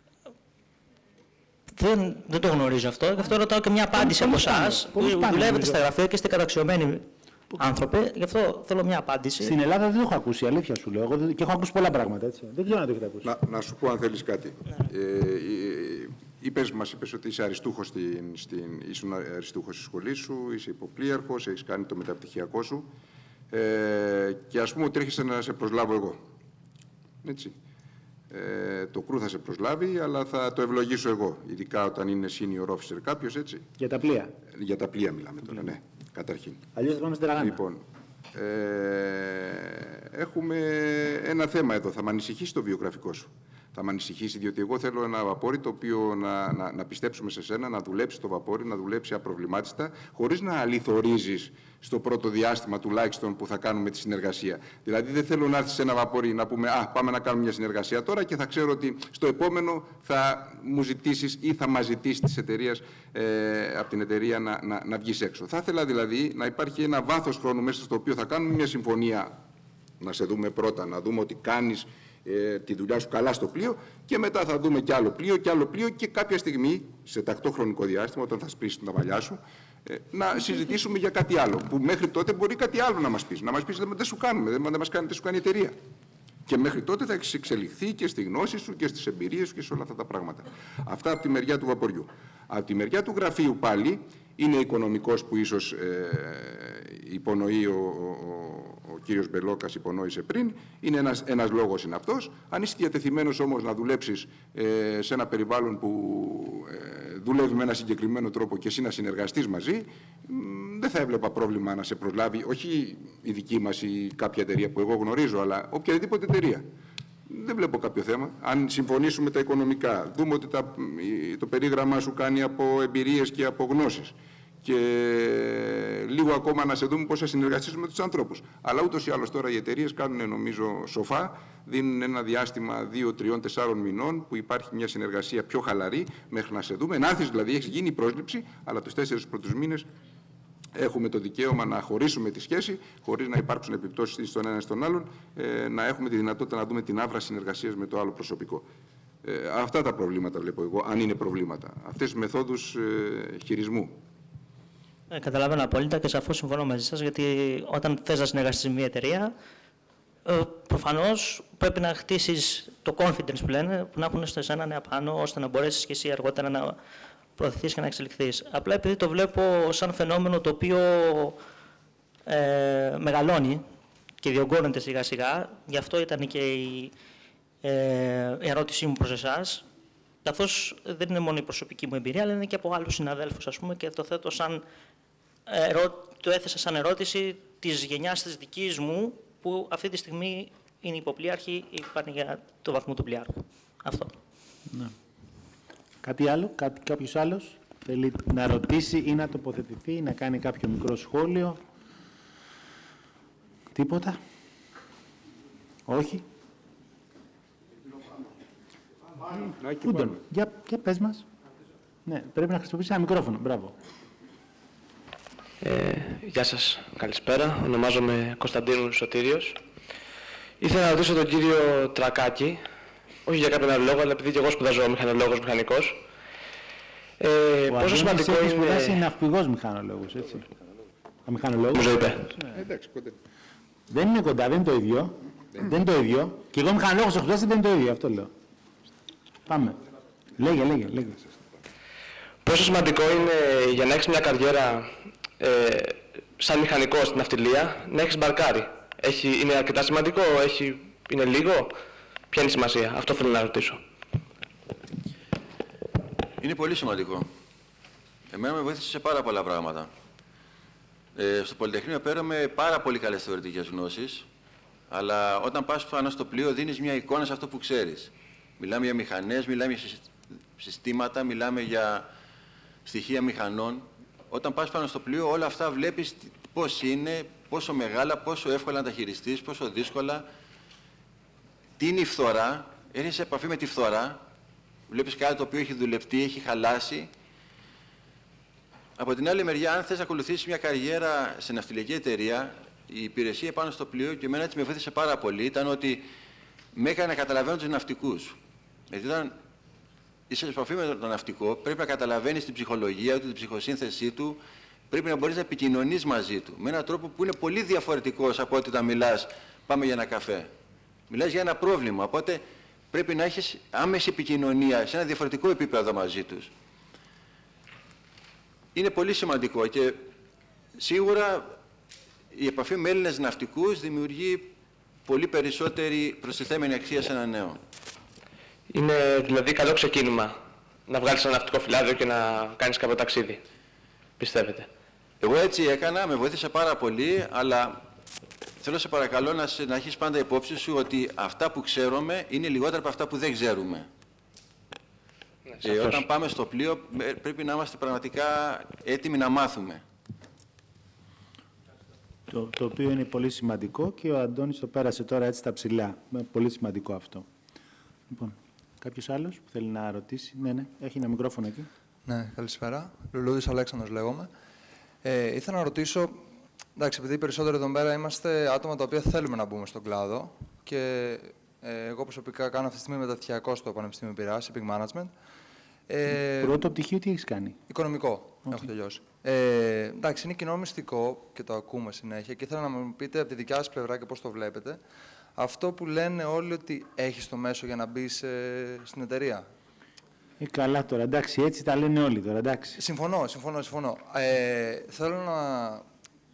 Δεν, δεν το γνωρίζω αυτό. Γι' αυτό ρωτάω και μια απάντηση από εσάς που δουλεύετε στα γραφεία και είστε καταξιωμένοι άνθρωποι. Γι' αυτό θέλω μια απάντηση. Στην Ελλάδα δεν το έχω ακούσει, αλήθεια σου λέω. Εγώ δεν... Και έχω ακούσει πολλά πράγματα, έτσι. Δεν ξέρω αν το έχετε ακούσει. Να, να σου πω αν θέλεις κάτι. Ναι. Ε, είπες, μας είπες ότι είσαι αριστούχος, στην, στην, ήσουν αριστούχος στη σχολή σου, είσαι υποπλίαρχος, έχεις κάνει το μεταπτυχιακό σου ε, και ας πούμε ότι έρχεσαι να σε προσλάβω εγώ. Έτσι. Ε, το κρού θα σε προσλάβει, αλλά θα το ευλογήσω εγώ. Ειδικά όταν είναι senior officer κάποιος, έτσι. Για τα πλοία. Για τα πλοία μιλάμε τώρα, ναι. Καταρχήν. Αλλιώς θα πάμε στην Τραγάνα. Λοιπόν, ε, έχουμε ένα θέμα εδώ. Θα με ανησυχήσει το βιογραφικό σου. Θα με ανησυχήσει, διότι εγώ θέλω ένα βαπόρι το οποίο να, να, να πιστέψουμε σε σένα, να δουλέψει το βαπόρι, να δουλέψει απροβλημάτιστα, χωρίς να αληθορίζεις στο πρώτο διάστημα τουλάχιστον που θα κάνουμε τη συνεργασία. Δηλαδή, δεν θέλω να έρθεις σε ένα βαπόρι να πούμε «Α, πάμε να κάνουμε μια συνεργασία τώρα» και θα ξέρω ότι στο επόμενο θα μου ζητήσεις ή θα μας ζητήσει της εταιρείας, ε, από την εταιρεία να, να, να βγεις έξω. Θα ήθελα δηλαδή να υπάρχει ένα βάθος χρόνου μέσα στο οποίο θα κάνουμε μια συμφωνία, να σε δούμε πρώτα, να δούμε ότι κάνεις Ε, τη δουλειά σου καλά στο πλοίο και μετά θα δούμε κι άλλο πλοίο κι άλλο πλοίο και κάποια στιγμή, σε τακτό χρονικό διάστημα, όταν θα σπίσεις τα μαλλιά σου, ε, να συζητήσουμε για κάτι άλλο. Που μέχρι τότε μπορεί κάτι άλλο να μας πεις. Να μας πεις δεν, δεν σου κάνουμε, δεν, δεν μας κάνει, δεν σου κάνει η εταιρεία. Και μέχρι τότε θα έχεις εξελιχθεί και στη γνώση σου και στις εμπειρίες σου και σε όλα αυτά τα πράγματα. Αυτά από τη μεριά του βαποριού. Από τη μεριά του γραφείου πάλι είναι οικονομικός που ίσως ε, υπονοεί ο, ο, ο κύριος Μπελόκας υπονόησε πριν, είναι ένας, ένας λόγος είναι αυτός. Αν είσαι διατεθειμένος όμως να δουλέψεις ε, σε ένα περιβάλλον που ε, δουλεύει με ένα συγκεκριμένο τρόπο και εσύ να συνεργαστείς μαζί, δεν θα έβλεπα πρόβλημα να σε προσλάβει, όχι η δική μας ή κάποια εταιρεία που εγώ γνωρίζω, αλλά οποιαδήποτε εταιρεία. Δεν βλέπω κάποιο θέμα. Αν συμφωνήσουμε τα οικονομικά, δούμε ότι τα, το περίγραμμά σου κάνει από εμπειρίες και από γνώσεις και λίγο ακόμα να σε δούμε πώς θα συνεργαστείς με τους ανθρώπους. Αλλά ούτως ή άλλως τώρα οι εταιρείες κάνουν, νομίζω, σοφά, δίνουν ένα διάστημα δύο, τριών, τεσσάρων μηνών που υπάρχει μια συνεργασία πιο χαλαρή μέχρι να σε δούμε. Ενάθεις, δηλαδή, έχει γίνει η πρόσληψη, αλλά τους τέσσερις πρώτους μήνες έχουμε το δικαίωμα να χωρίσουμε τη σχέση, χωρίς να υπάρξουν επιπτώσεις στον ένα ή στον άλλον, ε, να έχουμε τη δυνατότητα να δούμε την άβρα συνεργασίας με το άλλο προσωπικό. Ε, αυτά τα προβλήματα βλέπω εγώ, αν είναι προβλήματα. Αυτές τις μεθόδους ε, χειρισμού. Ε, καταλαβαίνω απόλυτα και σαφώς συμφωνώ μαζί σας, γιατί όταν θες να συνεργαστείς με μια εταιρεία, ε, προφανώς πρέπει να χτίσεις το confidence που λένε, που να έχουν στο εσένα νέα πάνω, ώστε να μπορέσεις και εσύ αργότερα να προωθηθείς και να εξελιχθείς. Απλά επειδή το βλέπω σαν φαινόμενο το οποίο ε, μεγαλώνει και διωγγώνεται σιγά σιγά, γι' αυτό ήταν και η, ε, η ερώτησή μου προς εσάς, καθώς δεν είναι μόνο η προσωπική μου εμπειρία, αλλά είναι και από άλλους συναδέλφους, ας πούμε, και το θέτω σαν, ερώ, το έθεσα σαν ερώτηση της γενιάς της δικής μου, που αυτή τη στιγμή είναι υποπλοίαρχοι ή πάνε για το βαθμό του πλοίαρχου. Αυτό. Ναι. Κάτι άλλο, κάτι, κάποιος άλλος θέλει να ρωτήσει ή να τοποθετηθεί ή να κάνει κάποιο μικρό σχόλιο. Τίποτα. Όχι. Κούντον, για, για πες μας. Ναι, πρέπει να χρησιμοποιήσεις ένα μικρόφωνο. Μπράβο. Ε, γεια σας, καλησπέρα. Ονομάζομαι Κωνσταντίνου Σωτήριος. Ήθελα να ρωτήσω τον κύριο Τρακάκη, όχι για κάποιον άλλο λόγο, αλλά επειδή και εγώ σπουδάζω μηχανολόγος, μηχανικός. Ε, Ο πόσο σημαντικό είναι... Ο σπουδάσει είναι ναυπηγός μηχανολόγος, έτσι. Ο μηχανολόγος. Μου το είπε. Ε, εντάξει, κοντά. Δεν είναι κοντά, δεν είναι το ίδιο. Δεν είναι το ίδιο. Και εγώ μηχανολόγος έχω σπουδάσει, δεν είναι το ίδιο, αυτό λέω. Πάμε. Λέγε, λέγε, λέγε. Πόσο σημαντικό είναι για να έχεις μια καριέρα ε, σαν μηχανικός στην ναυτιλία, να έχεις μπαρκάρει. Έχει, είναι αρκετά σημαντικό, έχει, είναι λίγο, ποια είναι η σημασία, αυτό θέλω να ρωτήσω. Είναι πολύ σημαντικό. Εμένα με βοήθησε σε πάρα πολλά πράγματα. Ε, στο Πολυτεχνείο παίρνουμε πάρα πολύ καλές θεωρητικές γνώσεις, αλλά όταν πας πάνω στο πλοίο δίνεις μια εικόνα σε αυτό που ξέρεις. Μιλάμε για μηχανές, μιλάμε για συστήματα, μιλάμε για στοιχεία μηχανών. Όταν πας πάνω στο πλοίο όλα αυτά βλέπεις πώς είναι, πόσο μεγάλα, πόσο εύκολα να τα χειριστείς, πόσο δύσκολα. Τι είναι η φθορά, έρχεσαι σε επαφή με τη φθορά, βλέπεις κάτι το οποίο έχει δουλευτεί, έχει χαλάσει. Από την άλλη μεριά, αν θες να ακολουθήσεις μια καριέρα σε ναυτιλιακή εταιρεία, η υπηρεσία πάνω στο πλοίο, και εμένα έτσι με βοήθησε πάρα πολύ, ήταν ότι με έκανε να καταλαβαίνω τους ναυτικούς. Γιατί όταν είσαι σε επαφή με τον ναυτικό, πρέπει να καταλαβαίνεις την ψυχολογία του, την ψυχοσύνθεσή του, πρέπει να μπορείς να επικοινωνείς μαζί του με έναν τρόπο που είναι πολύ διαφορετικός από ότι όταν μιλάς, πάμε για ένα καφέ. Μιλάς για ένα πρόβλημα, οπότε πρέπει να έχεις άμεση επικοινωνία σε ένα διαφορετικό επίπεδο μαζί τους. Είναι πολύ σημαντικό και σίγουρα η επαφή με Έλληνες ναυτικούς δημιουργεί πολύ περισσότερη προστιθέμενη αξία σε ένα νέο. Είναι δηλαδή καλό ξεκίνημα να βγάλεις ένα ναυτικό φυλάδιο και να κάνεις κάποιο ταξίδι, πιστεύετε? Εγώ έτσι έκανα, με βοήθησε πάρα πολύ, αλλά θέλω σε παρακαλώ να, να έχεις πάντα υπόψη σου ότι αυτά που ξέρουμε είναι λιγότερα από αυτά που δεν ξέρουμε. Ναι, και όταν πάμε στο πλοίο πρέπει να είμαστε πραγματικά έτοιμοι να μάθουμε. Το, το οποίο είναι πολύ σημαντικό και ο Αντώνης το πέρασε τώρα έτσι στα ψηλά. Είναι πολύ σημαντικό αυτό. Λοιπόν, κάποιος άλλος που θέλει να ρωτήσει? Ναι, ναι, έχει ένα μικρόφωνο εκεί. Ναι, καλησπέρα. Λουλούδης Αλέξανδρος λέγομαι. Ε, ήθελα να ρωτήσω, εντάξει, επειδή περισσότερο εδώ πέρα είμαστε άτομα τα οποία θέλουμε να μπούμε στον κλάδο και ε, εγώ προσωπικά κάνω αυτή τη στιγμή μεταπτυχιακό στο Πανεπιστήμιο Πειραιάς, Shipping Management. Ε, Πρώτο πτυχίο τι έχεις κάνει? Οικονομικό, okay. Έχω τελειώσει. Ε, εντάξει, είναι κοινό μυστικό και το ακούμε συνέχεια και ήθελα να μου πείτε από τη δικιά σας πλευρά και πώς το βλέπετε. Αυτό που λένε όλοι ότι έχεις το μέσο για να μπεις ε, στην εταιρεία. Ε, καλά τώρα, εντάξει, έτσι τα λένε όλοι τώρα, εντάξει. Συμφωνώ, συμφωνώ, συμφωνώ. Ε, θέλω να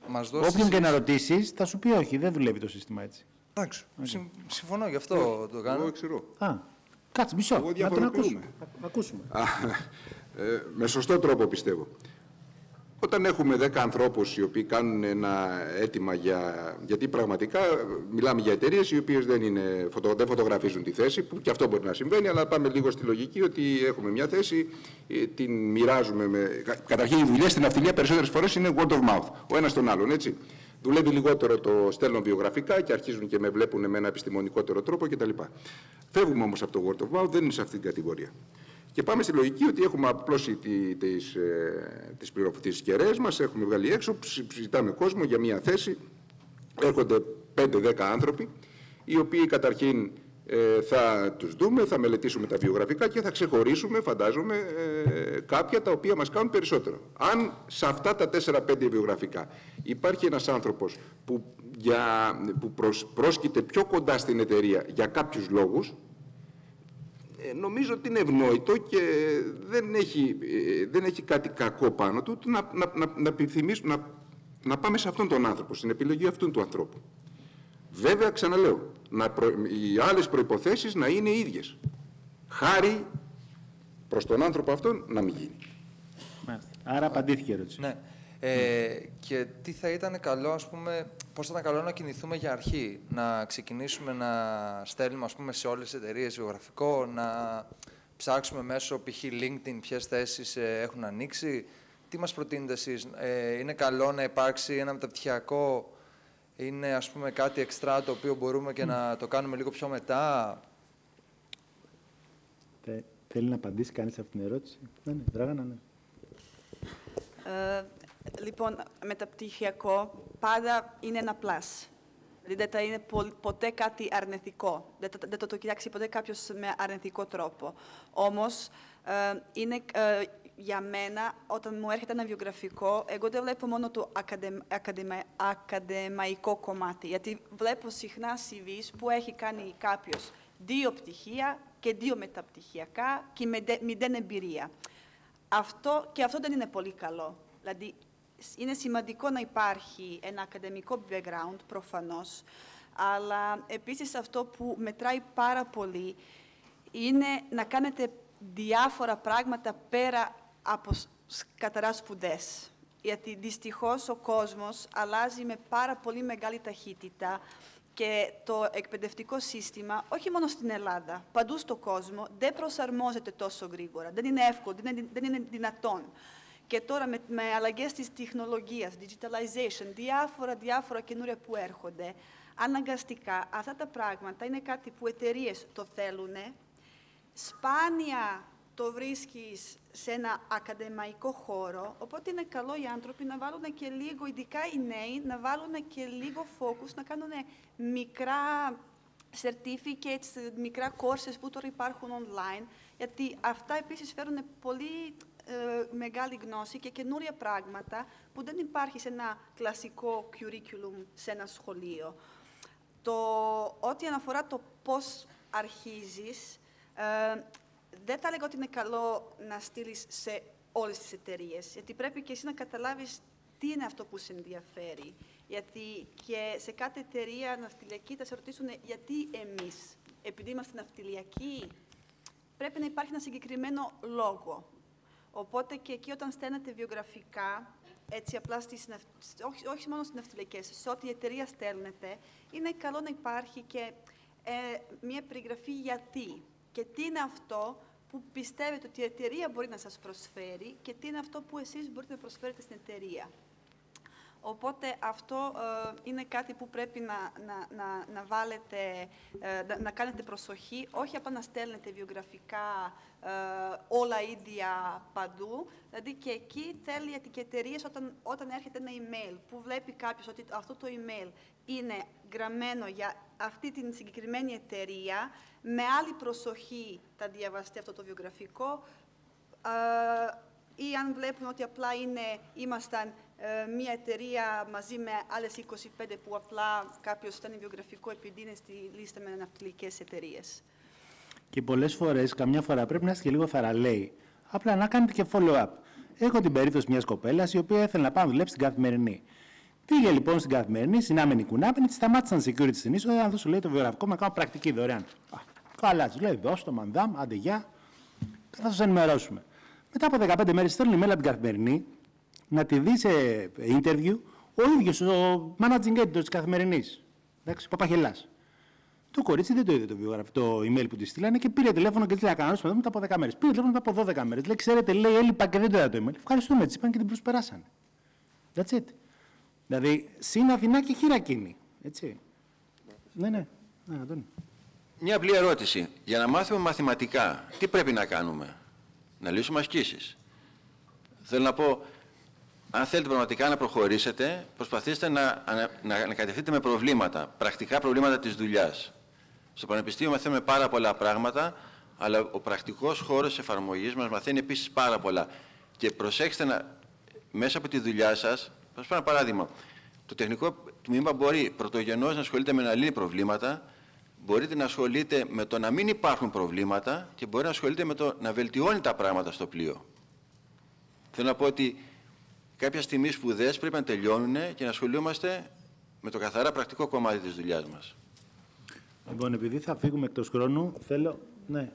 μας δώσει... Όποιον και να ρωτήσεις, θα σου πει όχι, δεν δουλεύει το σύστημα έτσι. Εντάξει, okay. συμφωνώ, γι' αυτό το κάνω. Εγώ ξέρω. Α, κάτσε μισό, να τον ακούσουμε. ακούσουμε. Α, ε, με σωστό τρόπο πιστεύω. Όταν έχουμε δέκα ανθρώπους οι οποίοι κάνουν ένα αίτημα για... Γιατί πραγματικά μιλάμε για εταιρείες οι οποίες δεν, είναι, φωτο... δεν φωτογραφίζουν τη θέση, που και αυτό μπορεί να συμβαίνει, αλλά πάμε λίγο στη λογική ότι έχουμε μια θέση, την μοιράζουμε με... Καταρχήν οι δουλειές στην ναυτιλία περισσότερες φορές είναι word of mouth, ο ένας τον άλλον, έτσι. Δουλεύει λιγότερο το στέλνω βιογραφικά και αρχίζουν και με βλέπουν με ένα επιστημονικότερο τρόπο κτλ. Φεύγουμε όμως από το word of mouth, δεν είναι σε αυτήν την κατηγορία. Και πάμε στη λογική ότι έχουμε απλώσει τις, ε, τις, τις κεραίες μας, έχουμε βγάλει έξω, συζητάμε κόσμο για μια θέση, έρχονται πέντε δέκα άνθρωποι, οι οποίοι καταρχήν ε, θα τους δούμε, θα μελετήσουμε τα βιογραφικά και θα ξεχωρίσουμε, φαντάζομαι, ε, κάποια τα οποία μας κάνουν περισσότερο. Αν σε αυτά τα τέσσερα πέντε βιογραφικά υπάρχει ένας άνθρωπος που, για, που προσ, πρόσκειται πιο κοντά στην εταιρεία για κάποιους λόγους, νομίζω ότι είναι ευνόητο και δεν έχει, δεν έχει κάτι κακό πάνω του να, να, να, να, να, να πάμε σε αυτόν τον άνθρωπο, στην επιλογή αυτού του ανθρώπου. Βέβαια, ξαναλέω, να προ, οι άλλες προϋποθέσεις να είναι ίδιες. Χάρη προς τον άνθρωπο αυτόν να μην γίνει. Άρα απαντήθηκε η ερώτηση. Ναι. Ε, και τι θα ήταν καλό, ας πούμε, πώς θα ήταν καλό να κινηθούμε για αρχή, να ξεκινήσουμε να στέλνουμε, ας πούμε, σε όλες τις εταιρείες βιογραφικό, να ψάξουμε μέσω π.χ. LinkedIn ποιες θέσεις ε, έχουν ανοίξει. Τι μας προτείνετε εσείς, ε, είναι καλό να υπάρξει ένα μεταπτυχιακό, είναι, ας πούμε, κάτι εξτρά το οποίο μπορούμε και mm. να το κάνουμε λίγο πιο μετά? Θε, θέλει να απαντήσει κανείς σε αυτήν την ερώτηση? Ναι, ναι, Δράγανα, ναι. Ε, λοιπόν, μεταπτυχιακό πάντα είναι ένα πλάς. Δηλαδή δεν θα είναι ποτέ κάτι αρνητικό. Δεν θα, δεν θα το κοιτάξει ποτέ κάποιος με αρνητικό τρόπο. Όμως, ε, είναι, ε, για μένα, όταν μου έρχεται ένα βιογραφικό, εγώ δεν βλέπω μόνο το ακαδημα, ακαδημα, ακαδημαϊκό κομμάτι. Γιατί βλέπω συχνά σι βις που έχει κάνει κάποιος δύο πτυχία και δύο μεταπτυχιακά και με μηδέν εμπειρία. Αυτό, και αυτό δεν είναι πολύ καλό. Δηλαδή, είναι σημαντικό να υπάρχει ένα ακαδημικό background, προφανώς, αλλά επίσης αυτό που μετράει πάρα πολύ είναι να κάνετε διάφορα πράγματα πέρα από καθαρά σπουδές. Γιατί δυστυχώς ο κόσμος αλλάζει με πάρα πολύ μεγάλη ταχύτητα και το εκπαιδευτικό σύστημα, όχι μόνο στην Ελλάδα, παντού στον κόσμο, δεν προσαρμόζεται τόσο γρήγορα. Δεν είναι εύκολο, δεν είναι, δεν είναι δυνατόν. Και τώρα με, με αλλαγές της τεχνολογίας, digitalization, διάφορα, διάφορα καινούρια που έρχονται, αναγκαστικά αυτά τα πράγματα είναι κάτι που εταιρείες το θέλουν. Σπάνια το βρίσκεις σε ένα ακαδημαϊκό χώρο, οπότε είναι καλό οι άνθρωποι να βάλουν και λίγο, ειδικά οι νέοι, να βάλουν και λίγο focus, να κάνουν μικρά certificates, μικρά courses που τώρα υπάρχουν online, γιατί αυτά επίσης φέρουν πολύ ε, μεγάλη γνώση και καινούρια πράγματα που δεν υπάρχει σε ένα κλασικό curriculum σε ένα σχολείο. Το, ό,τι αναφορά το πώς αρχίζεις, ε, δεν θα λέγω ότι είναι καλό να στείλεις σε όλες τις εταιρείες, γιατί πρέπει και εσύ να καταλάβεις τι είναι αυτό που σε ενδιαφέρει. Γιατί και σε κάθε εταιρεία ναυτιλιακή θα σε ρωτήσουν γιατί εμείς, επειδή είμαστε ναυτιλιακοί, πρέπει να υπάρχει ένα συγκεκριμένο λόγο. Οπότε και εκεί όταν στέλνετε βιογραφικά, έτσι απλά στις, όχι, όχι μόνο στις ναυτιλιακές, σε ό,τι εταιρεία στέλνετε, είναι καλό να υπάρχει και ε, μια περιγραφή γιατί. Και τι είναι αυτό που πιστεύετε ότι η εταιρεία μπορεί να σας προσφέρει και τι είναι αυτό που εσείς μπορείτε να προσφέρετε στην εταιρεία. Οπότε αυτό ε, είναι κάτι που πρέπει να, να, να, να βάλετε, ε, να, να κάνετε προσοχή, όχι απλά να στέλνετε βιογραφικά ε, όλα ίδια παντού. Δηλαδή και εκεί θέλει και εταιρείες όταν, όταν έρχεται ένα email που βλέπει κάποιος ότι αυτό το email είναι γραμμένο για αυτή την συγκεκριμένη εταιρεία, με άλλη προσοχή θα διαβαστεί αυτό το βιογραφικό, ε, ή αν βλέπουν ότι απλά είναι, ήμασταν ε, μια εταιρεία μαζί με άλλες είκοσι πέντε που απλά κάποιος ήταν βιογραφικό επειδή είναι στη λίστα με ναυτιλικές εταιρείες. Και πολλές φορές, καμιά φορά πρέπει να είστε και λίγο θαραλέοι. Απλά να κάνετε και follow-up. Έχω την περίπτωση μιας κοπέλας η οποία ήθελε να πάει να δουλέψει στην Καθημερινή. Πήγε λοιπόν στην Καθημερινή, συνάμενη κουνάμενη, τη σταμάτησαν security στην είσοδο, να δώσω λέει το βιογραφικό, με κάνω πρακτική δωρεάν. Α, καλά, τη λέει, δώσ' το, μανδάμ, άντε γεια, και θα σα ενημερώσουμε. Μετά από δεκαπέντε μέρες στέλνουν email από την Καθημερινή να τη δει σε interview ο ίδιος ο managing editor της Καθημερινής. Εντάξει, Παπαχελάς. Το κορίτσι δεν το είδε το βιογραφικό, το email που τη στείλανε και πήρε τηλέφωνο και τη λέει: Κανονίσουμε μετά από δέκα μέρες. Πήρε τηλέφωνο μετά από δώδεκα μέρες. Λέει: Ξέρετε, λέει, έλειπα και δεν το είδα το email. Ευχαριστούμε, έτσι είπαν και την προσπεράσανε. That's it. Δηλαδή, συν Αθηνά και χειρακίνη. Έτσι. Ναι, ναι. ναι Αντώνη. Μια απλή ερώτηση. Για να μάθουμε μαθηματικά, τι πρέπει να κάνουμε? Να λύσουμε ασκήσεις. Θέλω να πω, αν θέλετε πραγματικά να προχωρήσετε, προσπαθήστε να, να, να ανακατευθείτε με προβλήματα, πρακτικά προβλήματα της δουλειάς. Στο Πανεπιστήμιο μαθαίνουμε πάρα πολλά πράγματα, αλλά ο πρακτικός χώρος εφαρμογής μας μαθαίνει επίσης πάρα πολλά. Και προσέξτε να, μέσα από τη δουλειά σας, θα σας πω ένα παράδειγμα. Το τεχνικό τμήμα μπορεί πρωτογενώς να ασχολείται με να λύνει προβλήματα, μπορείτε να ασχολείτε με το να μην υπάρχουν προβλήματα και μπορεί να ασχολείται με το να βελτιώνει τα πράγματα στο πλοίο. Θέλω να πω ότι κάποια στιγμή σπουδές πρέπει να τελειώνουν και να ασχολούμαστε με το καθαρά πρακτικό κομμάτι της δουλειάς μας. Λοιπόν, επειδή θα φύγουμε εκτός χρόνου, θέλω... Ναι.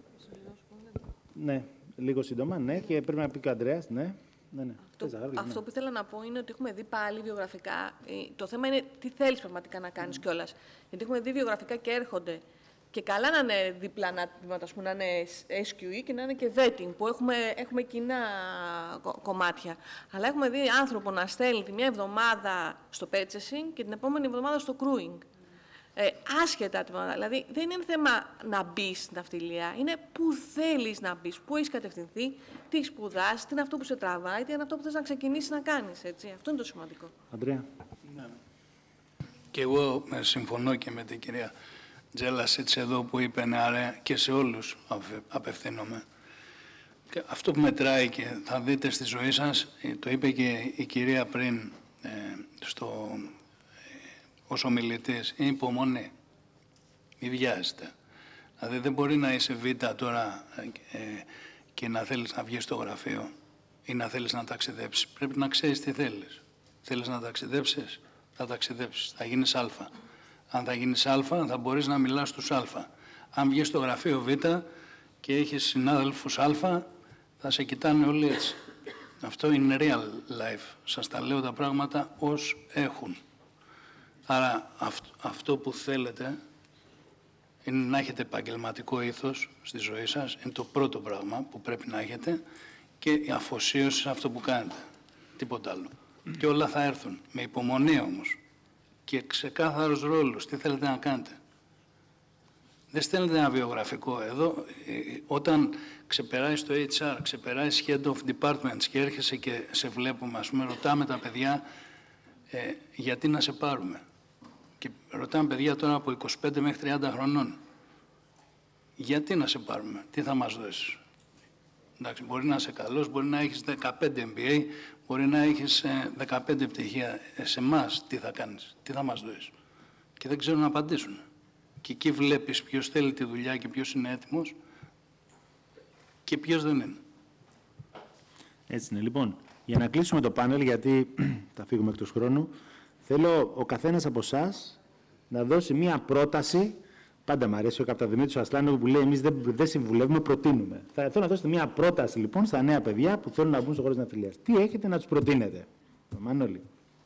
Ναι, λίγο σύντομα, ναι, και πρέπει να πει και ο Ανδρέας, ναι. ναι, ναι. Το, αυτό που ήθελα να πω είναι ότι έχουμε δει πάλι βιογραφικά. Το θέμα είναι τι θέλεις πραγματικά να κάνεις κιόλας. Γιατί έχουμε δει βιογραφικά και έρχονται. Και καλά να είναι διπλά, να, να είναι ες κιου ι και να είναι και vetting, που έχουμε, έχουμε κοινά κομμάτια. Αλλά έχουμε δει άνθρωπο να στέλνει τη μια εβδομάδα στο purchasing και την επόμενη εβδομάδα στο crewing. Ε, άσχετα, δηλαδή δεν είναι θέμα να μπει στην ναυτιλία, είναι πού θέλεις να μπει, πού έχεις κατευθυνθεί, τι σπουδάς, τι είναι αυτό που σε τραβάει, τι είναι αυτό που θες να ξεκινήσεις να κάνεις. Έτσι. Αυτό είναι το σημαντικό. Αντρέα. Ναι. Και εγώ συμφωνώ και με την κυρία Τζέλασιτς εδώ που είπε, ναι, άρα και σε όλους απευθύνομαι. Και αυτό που μετράει και θα δείτε στη ζωή σας, το είπε και η κυρία πριν ε, στο... ως ομιλητής, είναι υπομονή. Μη βιάζεστε. Δηλαδή δεν μπορεί να είσαι β' τώρα ε, και να θέλεις να βγεις στο γραφείο ή να θέλεις να ταξιδέψεις. Πρέπει να ξέρεις τι θέλεις. Θέλεις να ταξιδέψεις, θα ταξιδέψεις. Θα γίνεις α. Αν θα γίνεις α, θα μπορείς να μιλάς στους α. Αν βγεις στο γραφείο β' και έχεις συνάδελφους α, θα σε κοιτάνε όλοι έτσι. Αυτό είναι real life. Σας τα λέω τα πράγματα ως έχουν. Άρα αυτό, αυτό που θέλετε είναι να έχετε επαγγελματικό ήθος στη ζωή σας. Είναι το πρώτο πράγμα που πρέπει να έχετε και η αφοσίωση σε αυτό που κάνετε. Τίποτα άλλο. Και όλα θα έρθουν. Με υπομονή όμως. Και ξεκάθαρους ρόλους. Τι θέλετε να κάνετε. Δεν στέλνετε ένα βιογραφικό εδώ. Όταν ξεπεράσεις το έιτς αρ, ξεπεράσεις head of departments και έρχεσαι και σε βλέπουμε, ας πούμε, ρωτάμε τα παιδιά ε, γιατί να σε πάρουμε. Και ρωτάμε παιδιά τώρα από είκοσι πέντε μέχρι τριάντα χρονών. Γιατί να σε πάρουμε, τι θα μας δώσεις. Εντάξει, μπορεί να είσαι καλός, μπορεί να έχεις δεκαπέντε εμ μπι έι, μπορεί να έχεις δεκαπέντε πτυχία. Σε εμάς τι θα κάνεις, τι θα μας δώσεις. Και δεν ξέρουν να απαντήσουν. Και εκεί βλέπεις ποιος θέλει τη δουλειά και ποιος είναι έτοιμος και ποιος δεν είναι. Έτσι είναι. Λοιπόν, για να κλείσουμε το πάνελ, γιατί θα φύγουμε εκτός χρόνου, θέλω ο καθένας από εσάς να δώσει μία πρόταση. Πάντα μου αρέσει ο Καπταδημήτρης Ασλάνου που λέει: εμείς δεν, δεν συμβουλεύουμε, προτείνουμε. Θα θέλω να δώσετε μία πρόταση λοιπόν στα νέα παιδιά που θέλουν να μπουν στο χώρο της ναυτιλίας. Τι έχετε να τους προτείνετε, Μανώλη?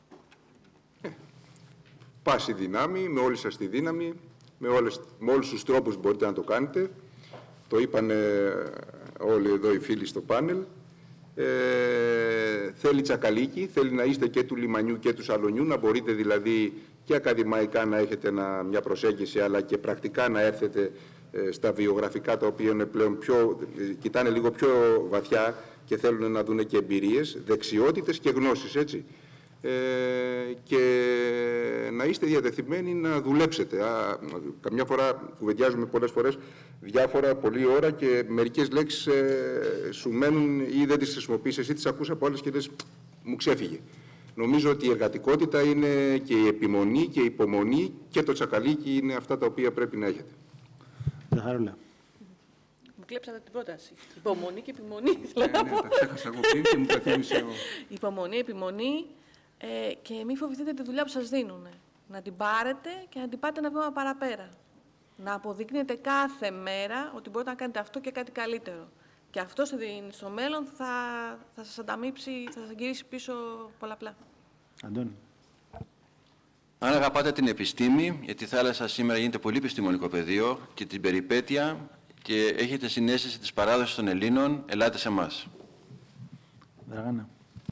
Ε, πάση δύναμη, με όλη σας τη δύναμη, με, όλες, με όλους τους τρόπους μπορείτε να το κάνετε. Το είπαν ε, όλοι εδώ οι φίλοι στο πάνελ. Ε, θέλει τσακαλίκι, θέλει να είστε και του λιμανιού και του σαλονιού, να μπορείτε δηλαδή και ακαδημαϊκά να έχετε ένα, μια προσέγγιση, αλλά και πρακτικά να έρθετε ε, στα βιογραφικά, τα οποία είναι πλέον πιο, ε, κοιτάνε λίγο πιο βαθιά και θέλουν να δουν και εμπειρίες, δεξιότητες και γνώσεις, έτσι. Ε, και να είστε διατεθειμένοι να δουλέψετε. Α, καμιά φορά κουβεντιάζουμε πολλές φορές διάφορα πολλή ώρα και μερικές λέξεις ε, σου μένουν ή δεν τις χρησιμοποιείς ή τις ακούς από άλλες και λες μου ξέφυγε. Νομίζω ότι η εργατικότητα είναι και η επιμονή και η υπομονή και το τσακαλίκι είναι αυτά τα οποία πρέπει να έχετε. Ζαχαρούλα. Μου κλέψατε την πρόταση. Υπομονή και επιμονή. Ναι, ναι, τα ξέχασα εγώ πριν και μου καθήμισε ο... Υπομονή, επιμονή, ε, και μην φοβηθείτε τη δουλειά που σας δίνουν. Να την πάρετε και να την πάτε ένα βήμα παραπέρα. Να αποδεικνύετε κάθε μέρα ότι μπορείτε να κάνετε αυτό και κάτι καλύτερο. Και αυτό στο μέλλον θα, θα σας ανταμείψει, θα σας γυρίσει πίσω πολλαπλά. Αντώνη. Αν αγαπάτε την επιστήμη, γιατί η θάλασσα σήμερα γίνεται πολύ επιστημονικό πεδίο, και την περιπέτεια, και έχετε συναίσθηση της παράδοσης των Ελλήνων, ελάτε σε εμάς. Δραγάνα.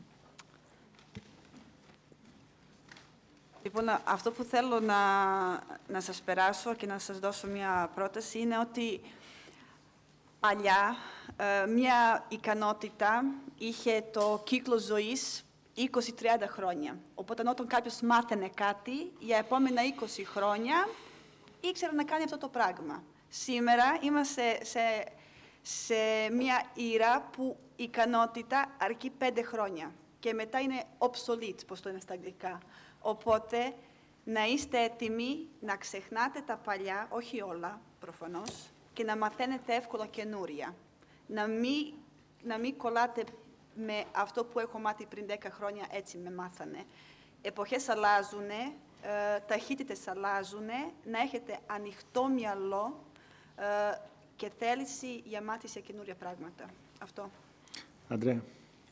Λοιπόν, αυτό που θέλω να, να σας περάσω και να σας δώσω μια πρόταση είναι ότι παλιά ε, μια ικανότητα είχε το κύκλο ζωής είκοσι με τριάντα χρόνια. Οπότε όταν κάποιος μάθαινε κάτι, για επόμενα είκοσι χρόνια ήξερε να κάνει αυτό το πράγμα. Σήμερα είμαστε σε, σε μια ήρα που η ικανότητα αρκεί πέντε χρόνια και μετά είναι obsolete, πώς το είναι στα αγγλικά. Οπότε, να είστε έτοιμοι να ξεχνάτε τα παλιά, όχι όλα προφανώς, και να μαθαίνετε εύκολα καινούρια. Να μην, να μην κολλάτε με αυτό που έχω μάθει πριν δέκα χρόνια, έτσι με μάθανε. Εποχές αλλάζουν, ε, ταχύτητες αλλάζουν, να έχετε ανοιχτό μυαλό ε, και θέληση για μάθηση σε καινούρια πράγματα. Αυτό. Αντρέα.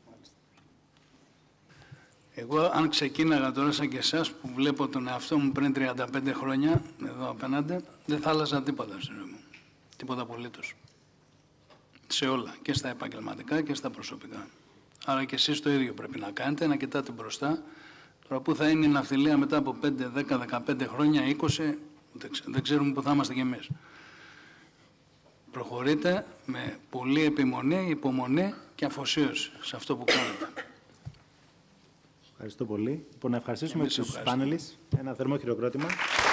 Εγώ, αν ξεκίναγα τώρα σαν και εσάς, που βλέπω τον εαυτό μου πριν τριάντα πέντε χρόνια, εδώ απέναντι, δεν θα άλλαζα τίποτα στη ζωή μου. Τίποτα απολύτως. Σε όλα. Και στα επαγγελματικά και στα προσωπικά. Άρα και εσείς το ίδιο πρέπει να κάνετε, να κοιτάτε μπροστά. Τώρα που θα είναι η ναυτιλία μετά από πέντε, δέκα, δεκαπέντε χρόνια, είκοσι, δεν ξέρουμε που θα είμαστε κι εμείς. Προχωρείτε με πολλή επιμονή, υπομονή και αφοσίωση σε αυτό που κάνετε. Ευχαριστώ πολύ. Λοιπόν, να ευχαριστήσουμε τους πάνελις. Ένα θερμό χειροκρότημα.